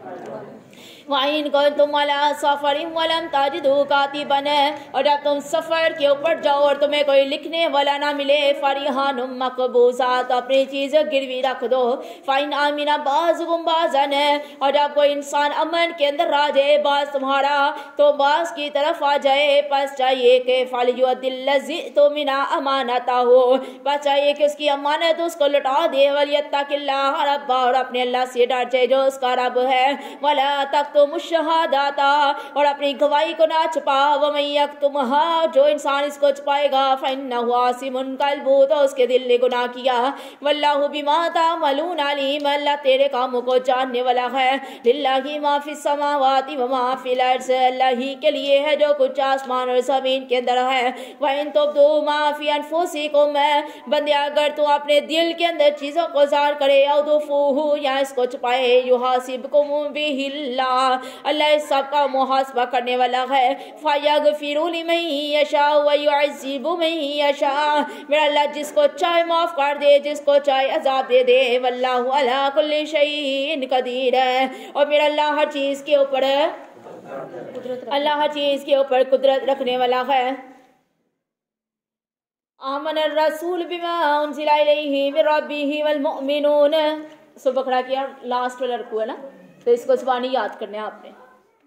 वाइन को तुम अला सफरिन वलम ताजिदू कातिबन, और जब तुम सफर के ऊपर जाओ और तुम्हें कोई लिखने वाला ना मिले, फरिहानुम मकबूसा, तो अपनी चीज गिरवी रख दो। फाइन आमिना बाज़ुकुम बाज़न, और जब कोई इंसान अमन के अंदर आ जाए बाज तुम्हारा तो बाज की तरफ आ जाए, बस चाहिए कि फलयुअद्दिल्लज़ी तो मिना अमानता हो, बस चाहिए कि उसकी अमानत उसको लौटा दे। वलियत्तकिल्लाह रब्बा, और अपने अल्लाह से डर जाए जो उसका रब है। वला तक تکتم الشہادات اور اپنی گواہی کو نہ چھپا ومن یکتمھا جو انسان اس کو چھپائے گا فإنہ آثم قلبہ تو اس کے دل نے گناہ کیا واللہ بما تعملون علیم اللہ تیرے کاموں کو جاننے والا ہے للہ ما فی السماوات وما فی الارض اللہ ہی کے لیے ہے جو کچھ آسمان اور زمین کے اندر ہے وَإِن تُبْدُوا مَا فِي أَنفُسِكُمْ بندے اگر تو اپنے دل کے اندر چیزوں کو ظاہر کرے او تخفوہ یا اس کو چھپائے یحاسبکم بہ اللہ اللہ اس سب کا محاسبہ کرنے والا ہے فَيَغْفِرُ لِمَن يَشَاءُ وَيُعَذِّبُ مَن يَشَاءُ میرا اللہ جس کو چاہے معاف کر دے جس کو چاہے عذاب دے دے واللہ علی کل شیء قدیر ہے اور میرا اللہ ہر چیز کے اوپر اللہ ہر چیز کے اوپر قدرت رکھنے والا ہے آمن الرسول بما انزل الیہ من ربہ والمؤمنون سو بکرا کیا لاسٹ والا رکوع ہے نا تو اس کو زبانی یاد کرنے آپ نے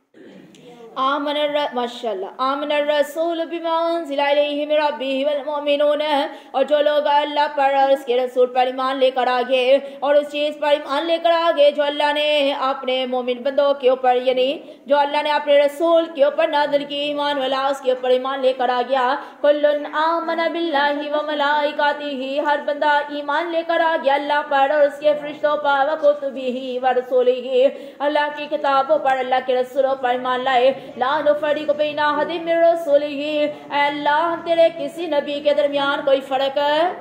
ماشاءاللہ آمن الرسول بما انزل الیہ من ربہ والمؤمنون اور جو لوگ اللہ پر اور اس کے رسول پر ایمان لے کر آگے اور اس چیز پر ایمان لے کر آگے جو اللہ نے اپنے مومن بندوں کے اوپر یعنی جو اللہ نے اپنے رسول کے اوپر نازل کی ایمان والا اس کے اوپر ایمان لے کر آ گیا کل آمن باللہ وملائکتہ ہر بندہ ایمان لے کر آ گیا اللہ پر اور اس کے فرشتوں پر وکتبہ ورسولہ اللہ کی کتابوں پر اللہ کے رسولوں پر ایمان لائے لا نفرق بین احد من رسولہ اے اللہ ہم تیرے کسی نبی کے درمیان کوئی فرق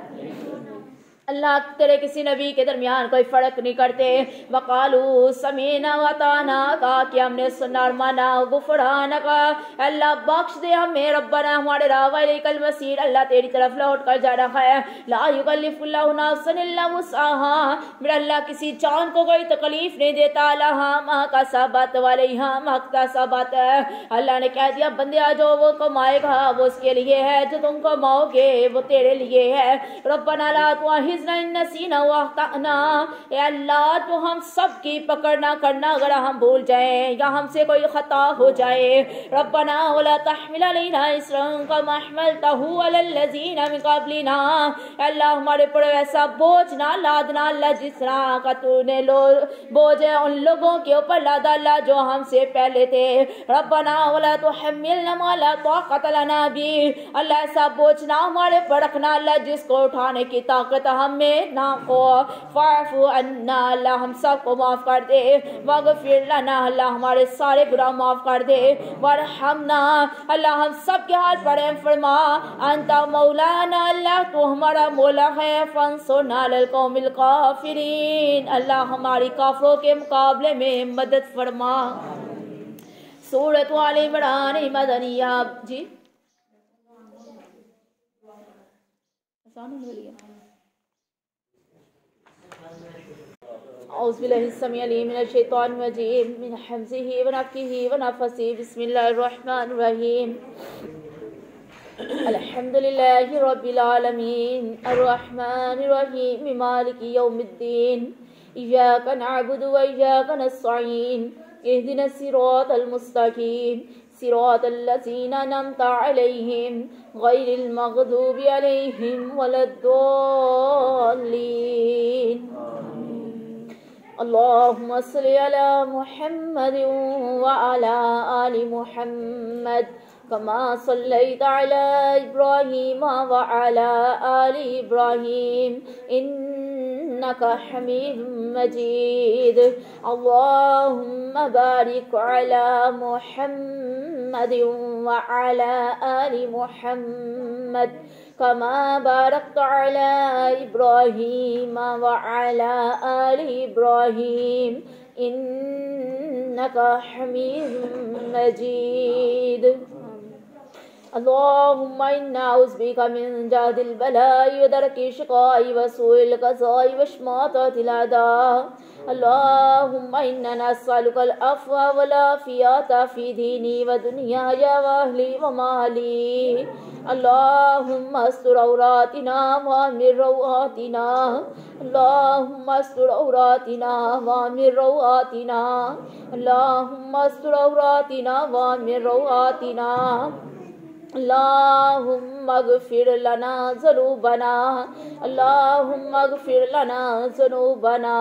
اللہ تیرے کسی نبی کے درمیان کوئی فرق نہیں کرتے وقالوا سمعنا واطعنا کہا کہ ہم نے سنا اور مانا غفرانک اللہ بخش دے ہمیں ربنا ہمارے راہ الیک المصیر اللہ تیری طرف لوٹ کر جا رہا ہے لا یکلف اللہ نفسا الا وسعها میرا اللہ کسی جان کو کوئی تکلیف نہیں دیتا لہا ما کسبت وعلیہا ما اکتسبت اللہ نے کہہ دیا بندیا جو وہ کمائے گا وہ اس کے لیے ہے جو تم کماؤ گے وہ تیرے لیے ہے ربنا لا نسینا واخطأنا اے اللہ تو ہم سب کی پکڑ نہ کرنا اگر ہم بھول جائیں یا ہم سے کوئی خطا ہو جائے ربنا ولا تحمل علینا اسرا کما حملته علی الذین من قبلنا اے اللہ ہمارے پر ایسا بوجھ نہ لادنا اللہ جس طرح کا تو نے بوجھ ان لوگوں کے اوپر لادا اللہ جو ہم سے پہلے تھے ربنا ولا تحملنا ما لا طاقت لنا به اللہ ایسا بوجھ نہ ہمارے پر رکھنا اللہ جس کو اٹھانے کی طاقت ہمیں نہ کو فاعف عنا اللہ ہم سب کو معاف کر دے واغفر لنا اللہ ہمارے سارے گناہ معاف کر دے وارحمنا اللہ ہم سب کے حال پر رحم فرما انت مولانا اللہ تو ہمارا مولا ہے فانصرنا علی القوم الکافرین اللہ ہماری کافروں کے مقابلے میں مدد فرما سورۃ آل عمران مدنیہ جی اعوذ باللہ السمیع العلیم من الشیطان الرجیم من حمزہ ونفخہ ونفثہ بسم اللہ الرحمن الرحیم الحمد للہ رب العالمین الرحمن الرحیم مالک یوم الدین ایاک نعبد و ایاک نستعین اہدنا الصراط المستقیم صراط الذین انعمت علیہم غیر المغضوب علیہم ولا الضالین اللہم صلی علی محمد وعلی آل محمد کما صلیت علی ابراہیم وعلی آل ابراہیم انکا حمید مجید اللہم بارک علی محمد وعلی آل محمد كما باركت على إبراهيم وعلى آل إبراهيم إنك حميد مجيد اللهم إنا أعوذ بك من جهد البلاء ودرك الشقاء وسوء القضاء وشماتة الأعداء اللهم إنا نسألك العفو والعافية في ديني ودنياي وأهلي ومالي اللهم استر عوراتنا وامن روعاتنا اللهم استر عوراتنا وامن روعاتنا اللهم استر عوراتنا وامن روعاتنا اللهم اغفر لنا ذنوبنا اللهم اغفر لنا ذنوبنا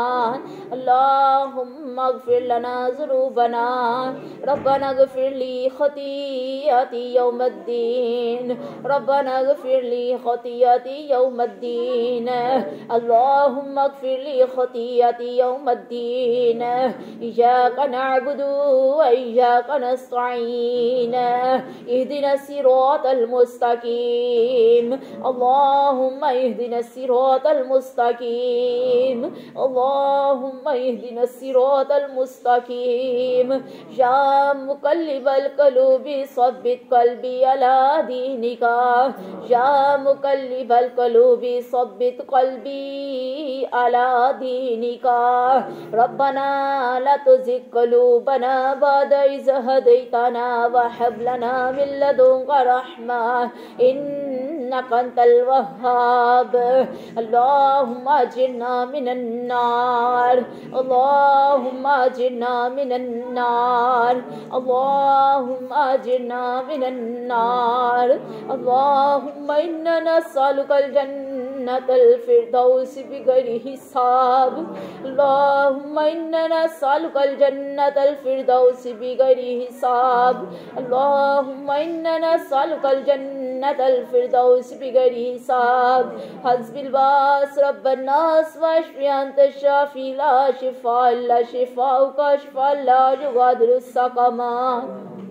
اللهم اغفر لنا ذنوبنا ربنا اغفر لي خطيئتي يوم الدين ربنا اغفر لي خطيئتي يوم الدين اللهم اغفر لي خطيئتي يوم الدين إياك نعبد وإياك نستعين اهدنا الصراط المستقيم اللهم اهدنا الصراط المستقيم اللهم اهدنا الصراط المستقيم يا مقلب القلوب ثبت قلبي على دينك يا مقلب القلوب ثبت قلبي على دينك ربنا لا تزغ قلوبنا بعد إذ هديتنا وهب لنا من لدنك رحمة إنك أنت الوهاب اللهم أجرنا من النار اللهم أجرنا من النار اللهم أجرنا من النار اللهم إنا نسألك الجنة الفردوس بغير حساب اللهم إنا نسألك الجنة الفردوس بغير حساب اللهم إنا نسألك الجنة الفردوس بغير حساب حسب الباس رب الناس واشفي أنت الشافي لا شفاء إلا شفاؤك شفاء لا يغادر سقما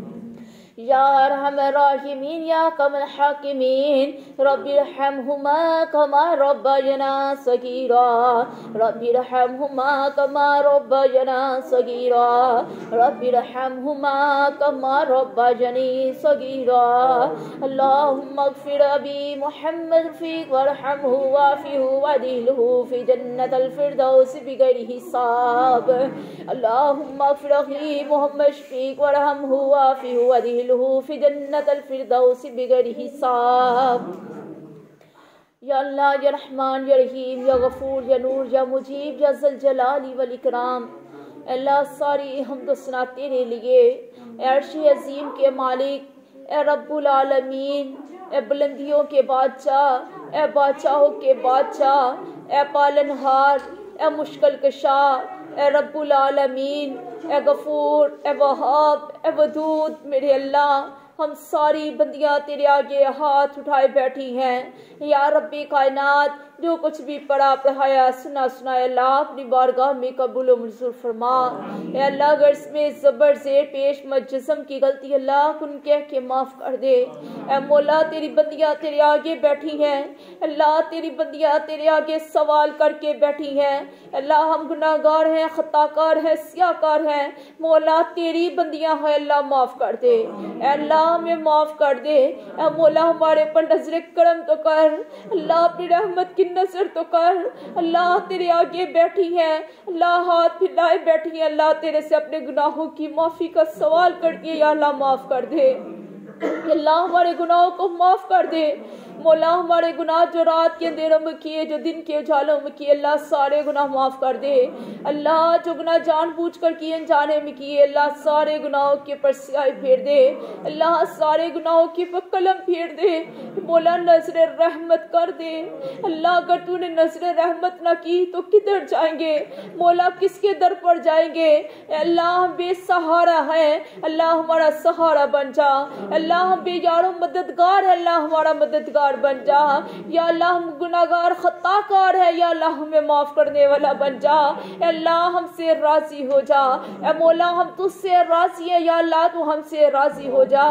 یا ارحم الراحمین یا ارحم الحاکمین رب ارحمہما کما ربیانا صغیرا رب ارحمہما کما ربیانا صغیرا رب ارحمہما کما ربیانی صغیرا اللہم اغفر ابی محمد فیک وارحمہ وعافہ وادخلہ فی جنت الفردوس بغیر حساب اللہم اغفر اخی محمد شفیق وارحمہ وعافہ وادخلہ فی جنت الفردوس بغیر حساب یا اللہ یا رحمان یا رحیم یا غفور یا نور یا مجیب یا ذل جلال والاکرام اے اللہ ساری حمد و ثنا تیرے لیے اے عرش عظیم کے مالک اے رب العالمین اے بلندیوں کے بادشاہ اے بادشاہوں کے بادشاہ اے پالنہار اے مشکل کشا اے رب العالمین اے غفور اے وہاب اے ودود میرے اللہ ہم ساری بندیاں تیرے آگے ہاتھ اٹھائے بیٹھی ہیں یا رب کائنات جو کچھ بھی پڑھا پڑھایا سنا سنایا اللہ اپنی بارگاہ میں قبول و منظور فرما اے اللہ اگر اس میں زبر زیر پیش مجسم کی غلطی اللہ کن کہہ کے معاف کر دے اے مولا تیری بندیاں تیرے آگے بیٹھی ہیں اللہ تیری بندیاں تیرے آگے سوال کر کے بیٹھی ہیں اللہ ہم گناہ گار ہیں خطا کار ہیں سیاہ کار ہیں مولا تیری بندیاں ہیں اللہ معاف کر دے اے اللہ ہمیں معاف کر دے اے مولا ہمارے پر نظر کرم تو کر اللہ اپنی رحمت کی نظر تو کر اللہ تیرے آگے بیٹھی ہیں اللہ ہاتھ پھیلائے بیٹھی ہیں اللہ تیرے سے اپنے گناہوں کی معافی کا سوال کرتی ہے یا اللہ معاف کر دے اللہ ہمارے گناہوں کو معاف کر دے مولا ہمارے گناہ جو رات کے اندھیروں میں کیے جو دن کے اجالوں میں کیے اللہ سارے گناہ معاف کر دے اللہ جو گناہ جان بوجھ کر کیے انجانے میں کیے اللہ سارے گناہوں کے پر سیاہی پھیر دے اللہ سارے گناہوں کے پر قلم پھیر دے مولا نظر رحمت کر دے اللہ اگر تو نے نظر رحمت نہ کی تو کدھر جائیں گے مولا کس کے در پر جائیں گے اللہ ہم بے سہارا ہیں اللہ ہمارا سہارا بن جا اللہ ہم بے یار و مددگار ہے اللہ ہمارا مددگار بن جا یا اللہ ہم گناہگار خطا کار ہے یا اللہ ہمیں معاف کرنے والا بن جا اے اللہ ہم سے راضی ہو جا اے مولا ہم تجھ سے راضی ہیں یا اللہ تو ہم سے راضی ہو جا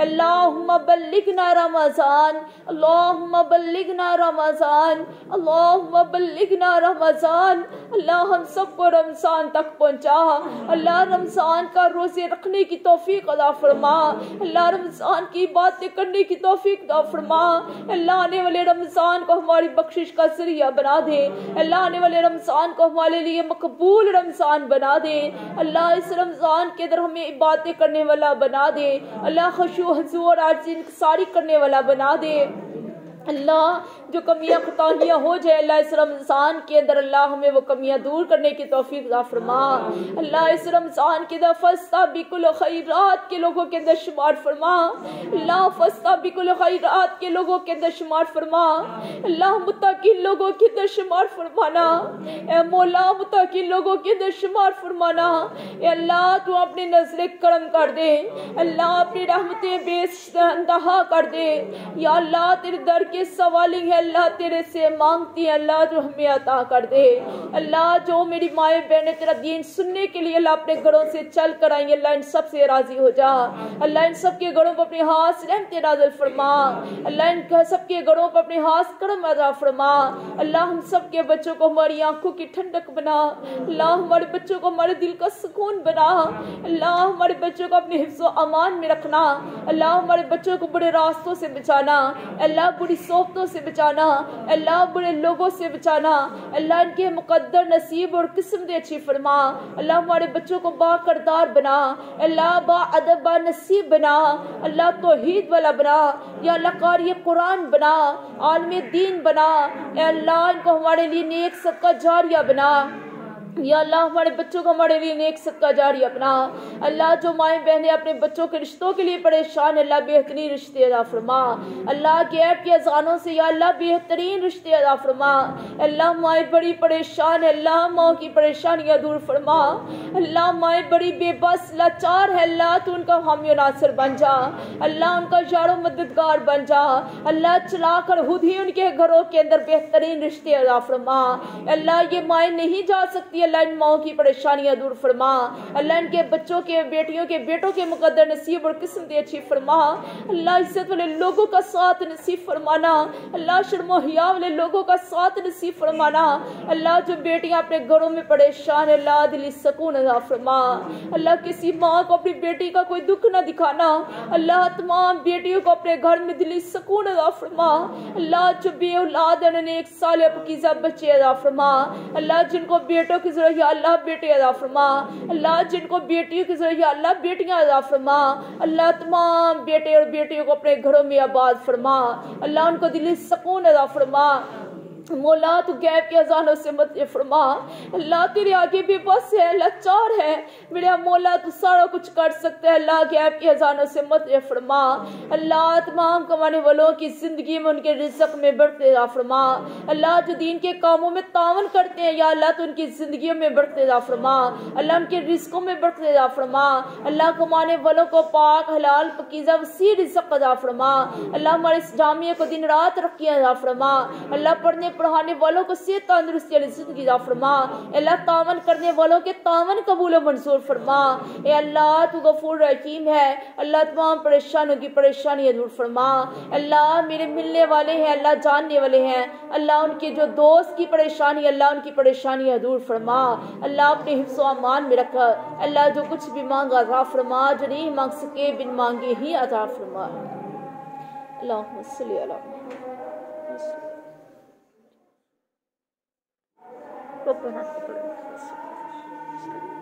اللہم بلغنا رمضان اللہم بلغنا رمضان اللہم بلغنا رمضان اللہ ہم سب کو رمضان تک پہنچا اللہ رمضان کا روزے رکھنے کی توفیق عطا فرما اللہ رمضان کی باتیں کرنے کی توفیق عطا فرما اللہ آنے والے رمضان کو ہماری بخشش کا ذریعہ بنا دے اللہ آنے والے رمضان کو ہمارے لیے مقبول رمضان بنا دے اللہ اس رمضان کے اندر ہمیں عبادتیں کرنے والا بنا دے اللہ خشوع و حضور اور عاجزی انکساری کرنے والا بنا دے اللہ جو کمیاں خطائیاں ہو جائے اللہ اس رمضان کے اندر اللہ ہمیں وہ کمیاں دور کرنے کی توفیق عطا فرما. اللہ اس رمضان کے اندر فاستبقوا الخیرات کے لوگوں کے اندر شمار فرما. اللہ فاستبقوا الخیرات کے لوگوں کے اندر شمار فرما. اللہ متقی لوگوں کے اندر شمار فرمانا. اے مولا متقی لوگوں کے اندر شمار فرمانا. اے اللہ تو اپنی نظر کرم کر دے. اللہ اپنی رحمتیں بے انتہا کر دے. یا اللہ تیرے در کے سوالی ہے اللہ تیرے سے مانگتی ہے اللہ جو ہمیں عطا کر دے. اللہ جو میری مائیں بہنیں تیرا دین سننے کے لیے اللہ اپنے گھروں سے چل کر آئیں اللہ ان سب سے راضی ہو جا. اللہ ان سب کے گھروں پر اپنے ہاتھ سے رحمت نازل فرما. اللہ ان سب کے گھروں پر اپنے ہاتھ کرم عطا فرما. اللہ ہم سب کے بچوں کو ہماری آنکھوں کی ٹھنڈک بنا. اللہ ہمارے بچوں کو ہمارے دل کا سکون بنا. اللہ ہمارے بچوں کو اپنے حفظ و امان میں رکھنا. اللہ ہمارے بچوں کو برے راستوں سے بچانا. اللہ بری صحبتوں سے بچانا. اللہ برے لوگوں سے بچانا. اللہ ان کے مقدر نصیب اور قسمت اچھی فرما. اللہ ہمارے بچوں کو با کردار بنا. اللہ با ادب با نصیب بنا. اللہ توحید والا بنا. یا اللہ قاری قرآن بنا. عالم دین بنا. اے اللہ ان کو ہمارے لیے نیک صدقہ جاریہ بنا. یا اللہ ہمارے بچوں کو ہمارے لیے نیک صدقہ جاری اپنا. اللہ جو مائیں بہنیں اپنے بچوں کے رشتوں کے لیے پریشان اللہ بہترین رشتے عطا فرما. اللہ غیب کی اذانوں سے یا اللہ بہترین رشتے عطا فرما. اللہ مائیں بڑی پریشان ہے اللہ ماں کی پریشانیاں دور فرما. اللہ مائیں بڑی بے بس لاچار ہے اللہ تو ان کا حامی و ناصر بن جا. اللہ ان کا یار و مددگار بن جا. اللہ چلا کر خود ہی ان کے گھروں کے اندر بہترین رشتے عطا فرما. اللہ یہ مائیں نہیں جا سکتی اللہ ان ماؤں کی پریشانیاں دور فرما. اللہ ان کے بچوں کے بیٹیوں کے بیٹوں کے مقدر نصیب اور قسمت اچھی فرما. اللہ عزت والے لوگوں کا ساتھ نصیب فرمانا. اللہ شرم و حیا والے لوگوں کا ساتھ نصیب فرمانا. اللہ جو بیٹیاں اپنے گھروں میں پریشان اللہ دلی سکون عطا فرما. اللہ کسی ماں کو اپنی بیٹی کا کوئی دکھ نہ دکھانا. اللہ تمام بیٹیوں کو اپنے گھر میں دلی سکون عطا فرما. اللہ جو بے اولاد ہیں انہیں ایک صالح پاکیزہ بچے عطا فرما. اللہ جن کو بیٹوں کی ضرورت یا اللہ بیٹے عطا فرما. اللہ جن کو بیٹیوں کی ضرورت یا اللہ بیٹیاں عطا فرما. اللہ تمام بیٹے اور بیٹیوں کو اپنے گھروں میں آباد فرما. اللہ ان کو دلی سکون عطا فرما. مولا تو غیب کی اذانوں سے مت فرما. اللہ تیرے آگے بھی بس ہے لاچار ہے میرا مولا تو سارا کچھ کر سکتا ہے. اللہ غیب کی اذانوں سے مت فرما. اللہ تمام کمانے والوں کی زندگی میں ان کے رزق میں بڑھتے عطا فرما. اللہ جو دین کے کاموں میں تعاون کرتے ہیں یا اللہ تو ان کی زندگیوں میں بڑھتے عطا فرما. اللہ ان کے رزقوں میں بڑھتے عطا فرما. اللہ کمانے والوں کو پاک حلال پاکیزہ وسیع رزق عطا فرما. اللہ ہمارے اس جامعے کو دن رات رقیہ عطا فرما. اللہ پڑھنے پڑھانے والوں کو صحت تندرستی والی زندگی عطا فرما. اللہ تعاون کرنے والوں کے تعاون قبول و منظور فرما. اے اللہ تو غفور رحیم ہے. اللہ تمام پریشانوں کی پریشانیاں دور فرما. اللہ میرے ملنے والے ہیں اللہ جاننے والے ہیں اللہ ان کے جو دوست کی پریشانی اللہ ان کی پریشانیاں دور فرما. اللہ اپنے حفظ و امان میں رکھا. اللہ جو کچھ بھی مانگا عطا فرما. جو نہیں مانگ سکے بن مانگے ہی عطا فرما. اللہم صلی علی محمد. ربنا